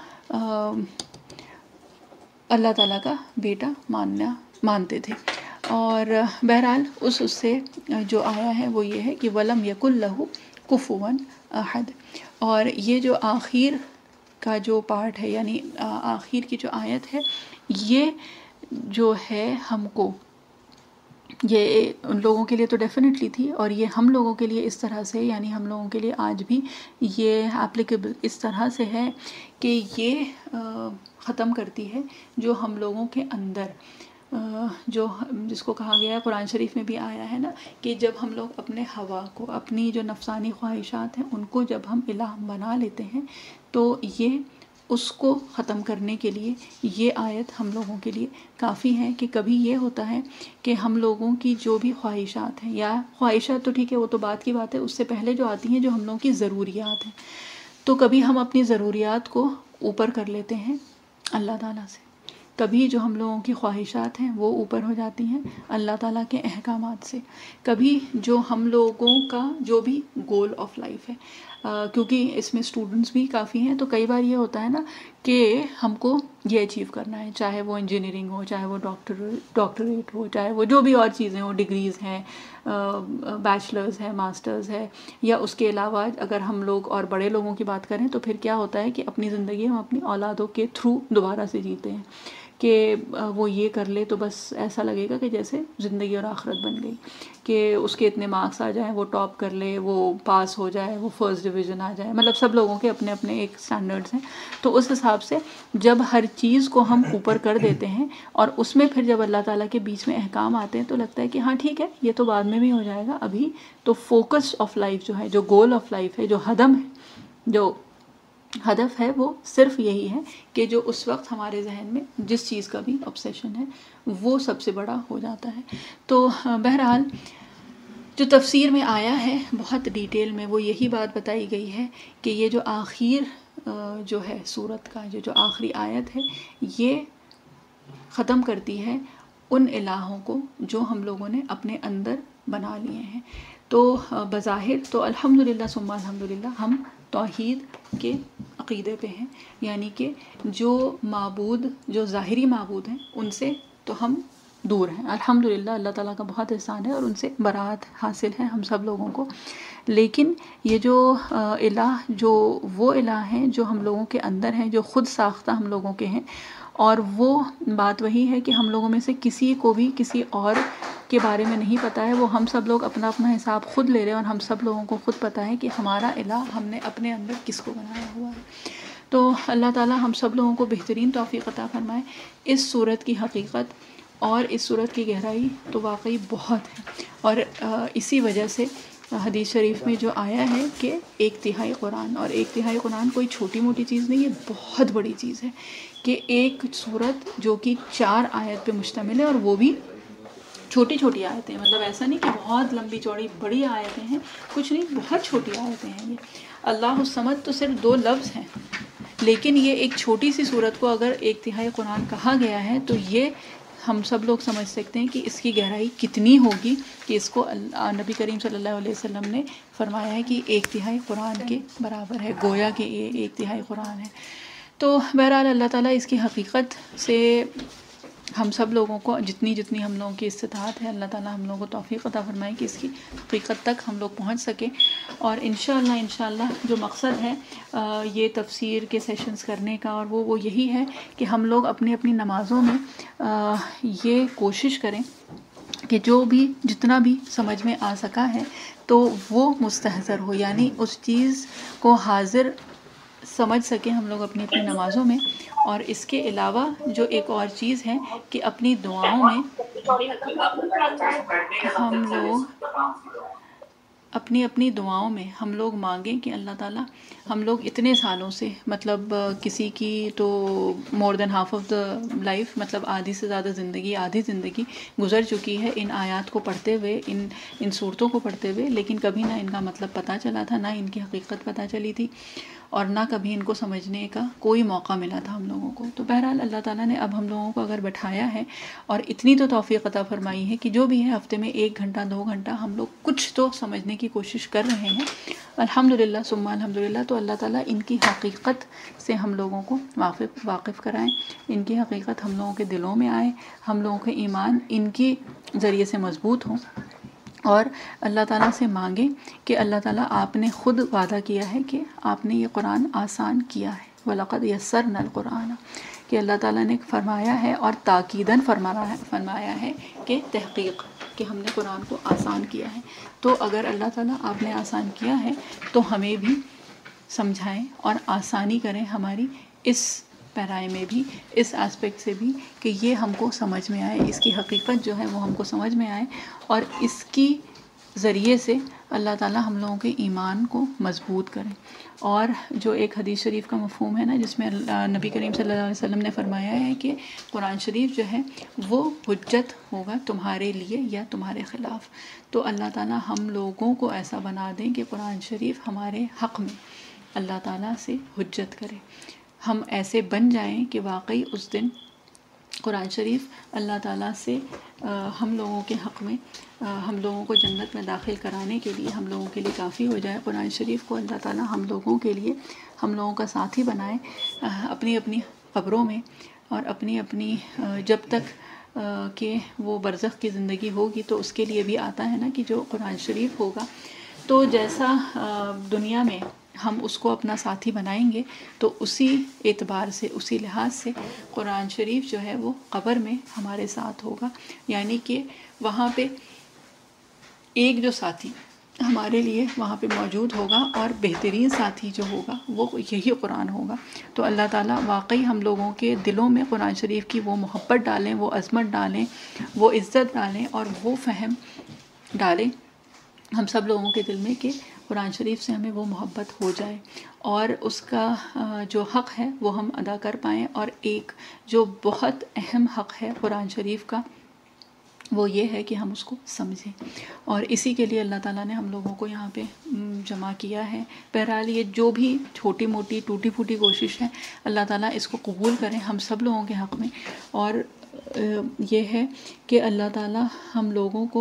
اللہ تعالیٰ کا بیٹا مانتے تھے. اور بہرحال اس سے جو آیا ہے وہ یہ ہے کہ وَلَمْ يَكُنْ لَهُ كُفُوًا أَحَدٌ. اور یہ جو آخر کا جو پارٹ ہے، یعنی آخر کی جو آیت ہے، یہ جو ہے ہم کو، یہ ان لوگوں کے لیے تو ڈیفینیٹلی تھی، اور یہ ہم لوگوں کے لیے اس طرح سے، یعنی ہم لوگوں کے لیے آج بھی یہ ایپلیکیبل اس طرح سے ہے کہ یہ ختم کرتی ہے جو ہم لوگوں کے اندر جو جس کو کہا گیا ہے قرآن شریف میں بھی آیا ہے نا کہ جب ہم لوگ اپنے ہوا کو، اپنی جو نفسانی خواہشات ہیں ان کو جب ہم الہ بنا لیتے ہیں تو یہ اس کو ختم کرنے کے لیے یہ آیت ہم لوگوں کے لیے کافی ہے. کہ کبھی یہ ہوتا ہے کہ ہم لوگوں کی جو بھی خواہشات ہیں، یا خواہشات تو ٹھیک ہے وہ تو بات کی بات ہے، اس سے پہلے جو آتی ہیں جو ہم لوگوں کی ضروریات ہیں، تو کبھی ہم اپنی ضروریات کو اوپر کر لیتے ہیں اللہ تعالیٰ سے، کبھی جو ہم لوگوں کی خواہشات ہیں وہ اوپر ہو جاتی ہیں اللہ تعالیٰ کے احکامات سے، کبھی جو ہم لوگوں کا جو بھی گول آف لائف ہے، کیونکہ اس میں اسٹوڈنٹس بھی کافی ہیں، تو کئی بار یہ ہوتا ہے نا کہ ہم کو یہ اچیو کرنا ہے، چاہے وہ انجینئرنگ ہو، چاہے وہ ڈاکٹریٹ ہو، چاہے وہ جو بھی اور چیزیں ہوں، ڈگریز ہیں، بیچلرز ہے، ماسٹرز ہے، یا اس کے علاوہ اگر ہم لوگ اور بڑے لوگوں کی بات کریں تو پھر کیا ہوتا ہے کہ اپنی زندگی ہم اپنی اولادوں کے تھرو دوبارہ سے جیتے ہیں کہ وہ یہ کر لے تو بس ایسا لگے گا کہ جیسے زندگی اور آخرت بن گئی، کہ اس کے اتنے مارکس آ جائیں، وہ ٹاپ کر لے، وہ پاس ہو جائے، وہ فرسٹ ڈویژن آ جائے، مطلب سب لوگوں کے اپنے اپنے ایک سٹینڈرڈز ہیں. تو اس حساب سے جب ہر چیز کو ہم اوپر کر دیتے ہیں اور اس میں پھر جب اللہ تعالیٰ کے بیچ میں احکام آتے ہیں تو لگتا ہے کہ ہاں ٹھیک ہے یہ تو بعد میں بھی ہو جائے گا، ابھی تو فوکس آف لائف جو ہے، جو گول آف لائف ہے، جو ہدف ہے وہ صرف یہی ہے کہ جو اس وقت ہمارے ذہن میں جس چیز کا بھی obsession ہے وہ سب سے بڑا ہو جاتا ہے. تو بہرحال جو تفسیر میں آیا ہے بہت ڈیٹیل میں وہ یہی بات بتائی گئی ہے کہ یہ جو آخر جو ہے سورت کا جو آخری آیت ہے یہ ختم کرتی ہے ان الہوں کو جو ہم لوگوں نے اپنے اندر بنا لیے ہیں. تو بظاہر تو الحمدللہ ثم الحمدللہ ہم توحید کے عقیدے پہ ہیں، یعنی کہ جو معبود، جو ظاہری معبود ہیں ان سے تو ہم دور ہیں. الحمدللہ اللہ تعالیٰ کا بہت احسان ہے اور ان سے برات حاصل ہے ہم سب لوگوں کو. لیکن یہ جو الہ، جو وہ الہ ہیں جو ہم لوگوں کے اندر ہیں، جو خود ساختہ ہم لوگوں کے ہیں، اور وہ بات وہی ہے کہ ہم لوگوں میں سے کسی کو بھی کسی اور کے بارے میں نہیں پتہ ہے. وہ ہم سب لوگ اپنا اپنا حساب خود لے رہے ہیں، اور ہم سب لوگوں کو خود پتہ ہے کہ ہمارا الہ ہم نے اپنے اندر کس کو بنایا ہوا ہے. تو اللہ تعالیٰ ہم سب لوگوں کو بہترین توفیق عطا فرمائے. اس صورت کی حقیقت اور اس صورت کی گہرائی تو واقعی بہت ہے، اور اسی وجہ سے حدیث شریف میں جو آیا ہے کہ 1/3 قرآن، اور 1/3 قرآن کوئی چھوٹی موٹی چیز نہیں ہے، بہت بڑی چیز ہے. کہ ایک صورت جو کہ 4 آیت پہ مشتمل ہے، اور وہ بھی چھوٹی چھوٹی آیتیں، مطلب ایسا نہیں کہ بہت لمبی چوڑی بڑی آیتیں ہیں، کچھ نہیں، بہت چھوٹی آیتیں ہیں. یہ اللہ الصمد تو صرف 2 لفظ ہیں، لیکن یہ ایک چھوٹی سی صورت کو اگر 1/3 قرآن کہا گیا ہے تو یہ ہم سب لوگ سمجھ سکتے ہیں کہ اس کی گہرائی کتنی ہوگی. کہ اس کو نبی کریم صلی اللہ علیہ وسلم نے فرمایا ہے کہ 1/3 قرآن کے برابر ہے، گویا کہ یہ 1/3 قرآن ہے. تو بہرحال اللہ تعالیٰ اس کی حقیقت سے ہم سب لوگوں کو جتنی ہم لوگوں کی استطاعت ہے، اللہ تعالیٰ ہم لوگوں کو توفیق عطا فرمائے کہ اس کی حقیقت تک ہم لوگ پہنچ سکیں. اور انشاءاللہ جو مقصد ہے یہ تفسیر کے سیشنز کرنے کا، اور وہ یہی ہے کہ ہم لوگ اپنی نمازوں میں یہ کوشش کریں کہ جو بھی جتنا بھی سمجھ میں آ سکا ہے تو وہ مستحضر ہو، یعنی اس چیز کو حاضر سمجھ سکیں ہم لوگ اپنی نمازوں میں. اور اس کے علاوہ جو ایک اور چیز ہے کہ اپنی دعاؤں میں ہم لوگ اپنی دعاؤں میں ہم لوگ مانگیں کہ اللہ تعالیٰ، ہم لوگ اتنے سالوں سے، مطلب کسی کی تو more than half of the life, مطلب آدھی سے زیادہ آدھی زندگی گزر چکی ہے ان آیات کو پڑھتے ہوئے، ان صورتوں کو پڑھتے ہوئے، لیکن کبھی نہ ان کا مطلب پتہ چلا تھا، نہ ان کی حقیقت پتہ چلی تھی، اور نہ کبھی ان کو سمجھنے کا کوئی موقع ملا تھا ہم لوگوں کو. تو بہرحال اللہ تعالیٰ نے اب ہم لوگوں کو اگر بٹھایا ہے اور اتنی تو توفیق عطا فرمائی ہے کہ جو بھی ہے ہفتے میں 1 گھنٹہ 2 گھنٹہ ہم لوگ کچھ تو سمجھنے کی کوشش کر رہے ہیں، الحمدللہ ثم الحمدللہ. تو اللہ تعالیٰ ان کی حقیقت سے ہم لوگوں کو واقف کرائیں، ان کی حقیقت ہم لوگوں کے دلوں میں آئے، ہم لوگوں کے ایمان ان کی ذریعے سے مضبوط ہوں. اور اللہ تعالیٰ سے مانگیں کہ اللہ تعالیٰ آپ نے خود وعدہ کیا ہے کہ آپ نے یہ قرآن آسان کیا ہے، وَلَقَدْ يَسَّرْنَا الْقُرْآنَ، کہ اللہ تعالیٰ نے فرمایا ہے اور تاکیداً فرمایا ہے کہ تحقیق کہ ہم نے قرآن کو آسان کیا ہے. تو اگر اللہ تعالیٰ آپ نے آسان کیا ہے تو ہمیں بھی سمجھائیں اور آسانی کریں ہماری اس پیرائے میں بھی، اس اسپیکٹ سے بھی، کہ یہ ہم کو سمجھ میں آئے، اس کی حقیقت جو ہے وہ ہم کو سمجھ میں آئے، اور اس کی ذریعے سے اللہ تعالیٰ ہم لوگوں کے ایمان کو مضبوط کریں. اور جو ایک حدیث شریف کا مفہوم ہے نا، جس میں نبی کریم صلی اللہ علیہ وسلم نے فرمایا ہے کہ قرآن شریف جو ہے وہ حجت ہوگا تمہارے لیے یا تمہارے خلاف. تو اللہ تعالیٰ ہم لوگوں کو ایسا بنا دیں کہ قرآن شریف ہمارے حق میں اللہ تعالیٰ سے حجت کرے. ہم ایسے بن جائیں کہ واقعی اس دن قرآن شریف اللہ تعالیٰ سے ہم لوگوں کے حق میں، ہم لوگوں کو جنت میں داخل کرانے کے لیے ہم لوگوں کے لیے کافی ہو جائے. قرآن شریف کو اللہ تعالیٰ ہم لوگوں کے لیے ہم لوگوں کا ساتھی بنائے اپنی قبروں میں، اور اپنی جب تک کہ وہ برزخ کی زندگی ہوگی تو اس کے لیے بھی آتا ہے نا کہ جو قرآن شریف ہوگا تو جیسا دنیا میں ہم اس کو اپنا ساتھی بنائیں گے، تو اسی اعتبار سے، اسی لحاظ سے قرآن شریف جو ہے وہ قبر میں ہمارے ساتھ ہوگا. یعنی کہ وہاں پہ ایک جو ساتھی ہمارے لیے وہاں پہ موجود ہوگا، اور بہترین ساتھی جو ہوگا وہ یہی قرآن ہوگا. تو اللہ تعالیٰ واقعی ہم لوگوں کے دلوں میں قرآن شریف کی وہ محبت ڈالیں، وہ عظمت ڈالیں، وہ عزت ڈالیں، اور وہ فہم ڈالیں ہم سب لوگوں کے دل میں کہ قرآن شریف سے ہمیں وہ محبت ہو جائے، اور اس کا جو حق ہے وہ ہم ادا کر پائیں. اور ایک جو بہت اہم حق ہے قرآن شریف کا وہ یہ ہے کہ ہم اس کو سمجھیں، اور اسی کے لیے اللہ تعالیٰ نے ہم لوگوں کو یہاں پہ جمع کیا ہے. بہرحال یہ جو بھی چھوٹی موٹی ٹوٹی پھوٹی کوشش ہے، اللہ تعالیٰ اس کو قبول کریں ہم سب لوگوں کے حق میں. اور یہ ہے کہ اللہ تعالیٰ ہم لوگوں کو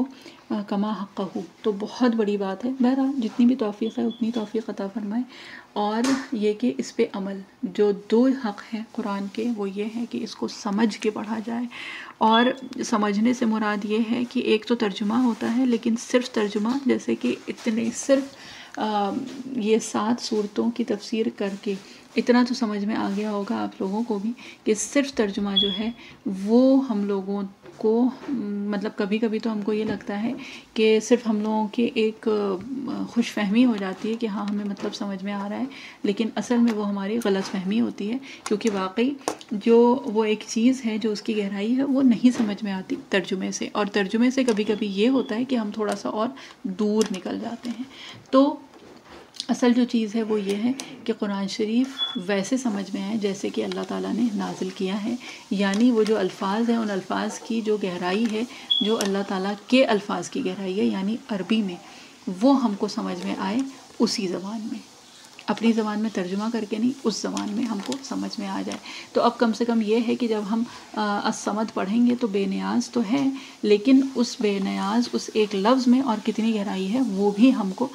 کما حقہ، تو بہت بڑی بات ہے۔ بہرحال جتنی بھی توفیق ہے اتنی توفیق عطا فرمائے، اور یہ کہ اس پہ عمل، جو دو حق ہیں قرآن کے وہ یہ ہے کہ اس کو سمجھ کے پڑھا جائے، اور سمجھنے سے مراد یہ ہے کہ ایک تو ترجمہ ہوتا ہے، لیکن صرف ترجمہ، جیسے کہ اتنے صرف یہ 7 صورتوں کی تفسیر کر کے اتنا تو سمجھ میں آ گیا ہوگا آپ لوگوں کو بھی کہ صرف ترجمہ جو ہے وہ ہم لوگوں کو، مطلب کبھی کبھی تو ہم کو یہ لگتا ہے کہ صرف ہم لوگوں کی ایک خوش فہمی ہو جاتی ہے کہ ہاں ہمیں مطلب سمجھ میں آ رہا ہے، لیکن اصل میں وہ ہماری غلط فہمی ہوتی ہے، کیونکہ واقعی جو وہ ایک چیز ہے جو اس کی گہرائی ہے وہ نہیں سمجھ میں آتی ترجمے سے، اور ترجمے سے کبھی کبھی یہ ہوتا ہے کہ ہم تھوڑا سا اور دور نکل جاتے ہیں۔ تو اصل جو چیز ہے وہ یہ ہے کہ قرآن شریف ویسے سمجھ میں آئے جیسے کہ اللہ تعالیٰ نے نازل کیا ہے، یعنی وہ جو الفاظ ہیں ان الفاظ کی جو گہرائی ہے، جو اللہ تعالیٰ کے الفاظ کی گہرائی ہے یعنی عربی میں، وہ ہم کو سمجھ میں آئے اسی زبان میں، اپنی زبان میں ترجمہ کر کے نہیں، اس زبان میں ہم کو سمجھ میں آ جائے۔ تو اب کم سے کم یہ ہے کہ جب ہم الصمد پڑھیں گے تو بے نیاز تو ہے، لیکن اس بے نیاز اس ایک لفظ میں اور کتنی گہرائی ہے وہ بھی ہم کو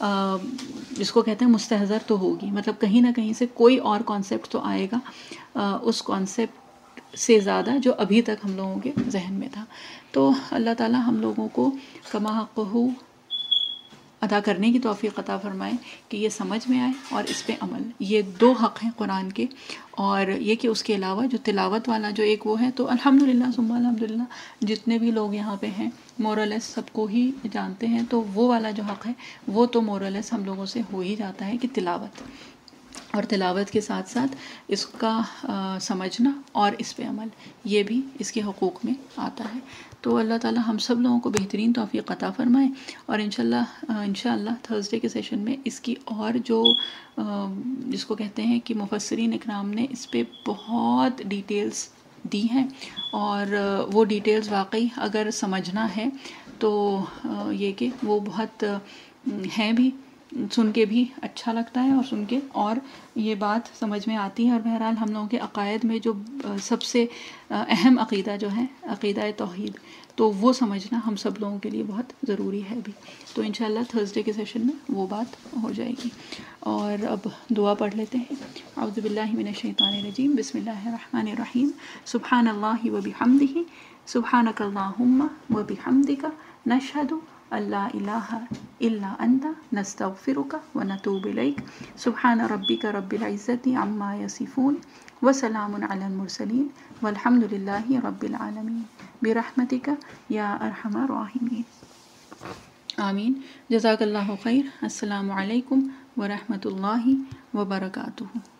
جس کو کہتے ہیں مستحضر تو ہوگی، مطلب کہیں نہ کہیں سے کوئی اور کانسیپٹ تو آئے گا اس کانسیپٹ سے زیادہ جو ابھی تک ہم لوگوں کے ذہن میں تھا۔ تو اللہ تعالیٰ ہم لوگوں کو کما حقہ ادا کرنے کی توفیق عطا فرمائے کہ یہ سمجھ میں آئے اور اس پہ عمل، یہ 2 حق ہیں قرآن کے، اور یہ کہ اس کے علاوہ جو تلاوت والا جو ایک وہ ہے، تو الحمدللہ ثم الحمدللہ جتنے بھی لوگ یہاں پہ ہیں مورلیس سب کو ہی جانتے ہیں، تو وہ والا جو حق ہے وہ تو مورلیس ہم لوگوں سے ہو ہی جاتا ہے کہ تلاوت، اور تلاوت کے ساتھ ساتھ اس کا سمجھنا اور اس پہ عمل، یہ بھی اس کے حقوق میں آتا ہے۔ تو اللہ تعالیٰ ہم سب لوگوں کو بہترین توفیق عطا فرمائے، اور انشاءاللہ تھرسڈے کے سیشن میں اس کی اور جو جس کو کہتے ہیں کہ مفسرین اکرام نے اس پہ بہت ڈیٹیلز دی ہیں، اور وہ ڈیٹیلز واقعی اگر سمجھنا ہے تو یہ کہ وہ بہت ہیں بھی، سن کے بھی اچھا لگتا ہے، اور سن کے اور یہ بات سمجھ میں آتی ہے، اور بہرحال ہم لوگوں کے عقائد میں جو سب سے اہم عقیدہ جو ہے عقیدہ توحید، تو وہ سمجھنا ہم سب لوگوں کے لیے بہت ضروری ہے بھی۔ تو انشاءاللہ تھرسڈے کے سیشن میں وہ بات ہو جائے گی، اور اب دعا پڑھ لیتے ہیں۔ اعوذ باللہ من الشیطان الرجیم، بسم اللہ الرحمن الرحیم، سبحان اللہ وبحمدہ، سبحانک اللہم وبحمدک، نشہد ان لا الہ الا انت، نستغفرک ونتوب الیک، سبحان ربک رب العزت عما یصفون، وسلام علی المرسلین، والحمد للہ رب العالمین، برحمتک یا ارحم الراحمین، آمین۔ جزاک اللہ خیر۔ السلام علیکم ورحمۃ اللہ وبرکاتہ۔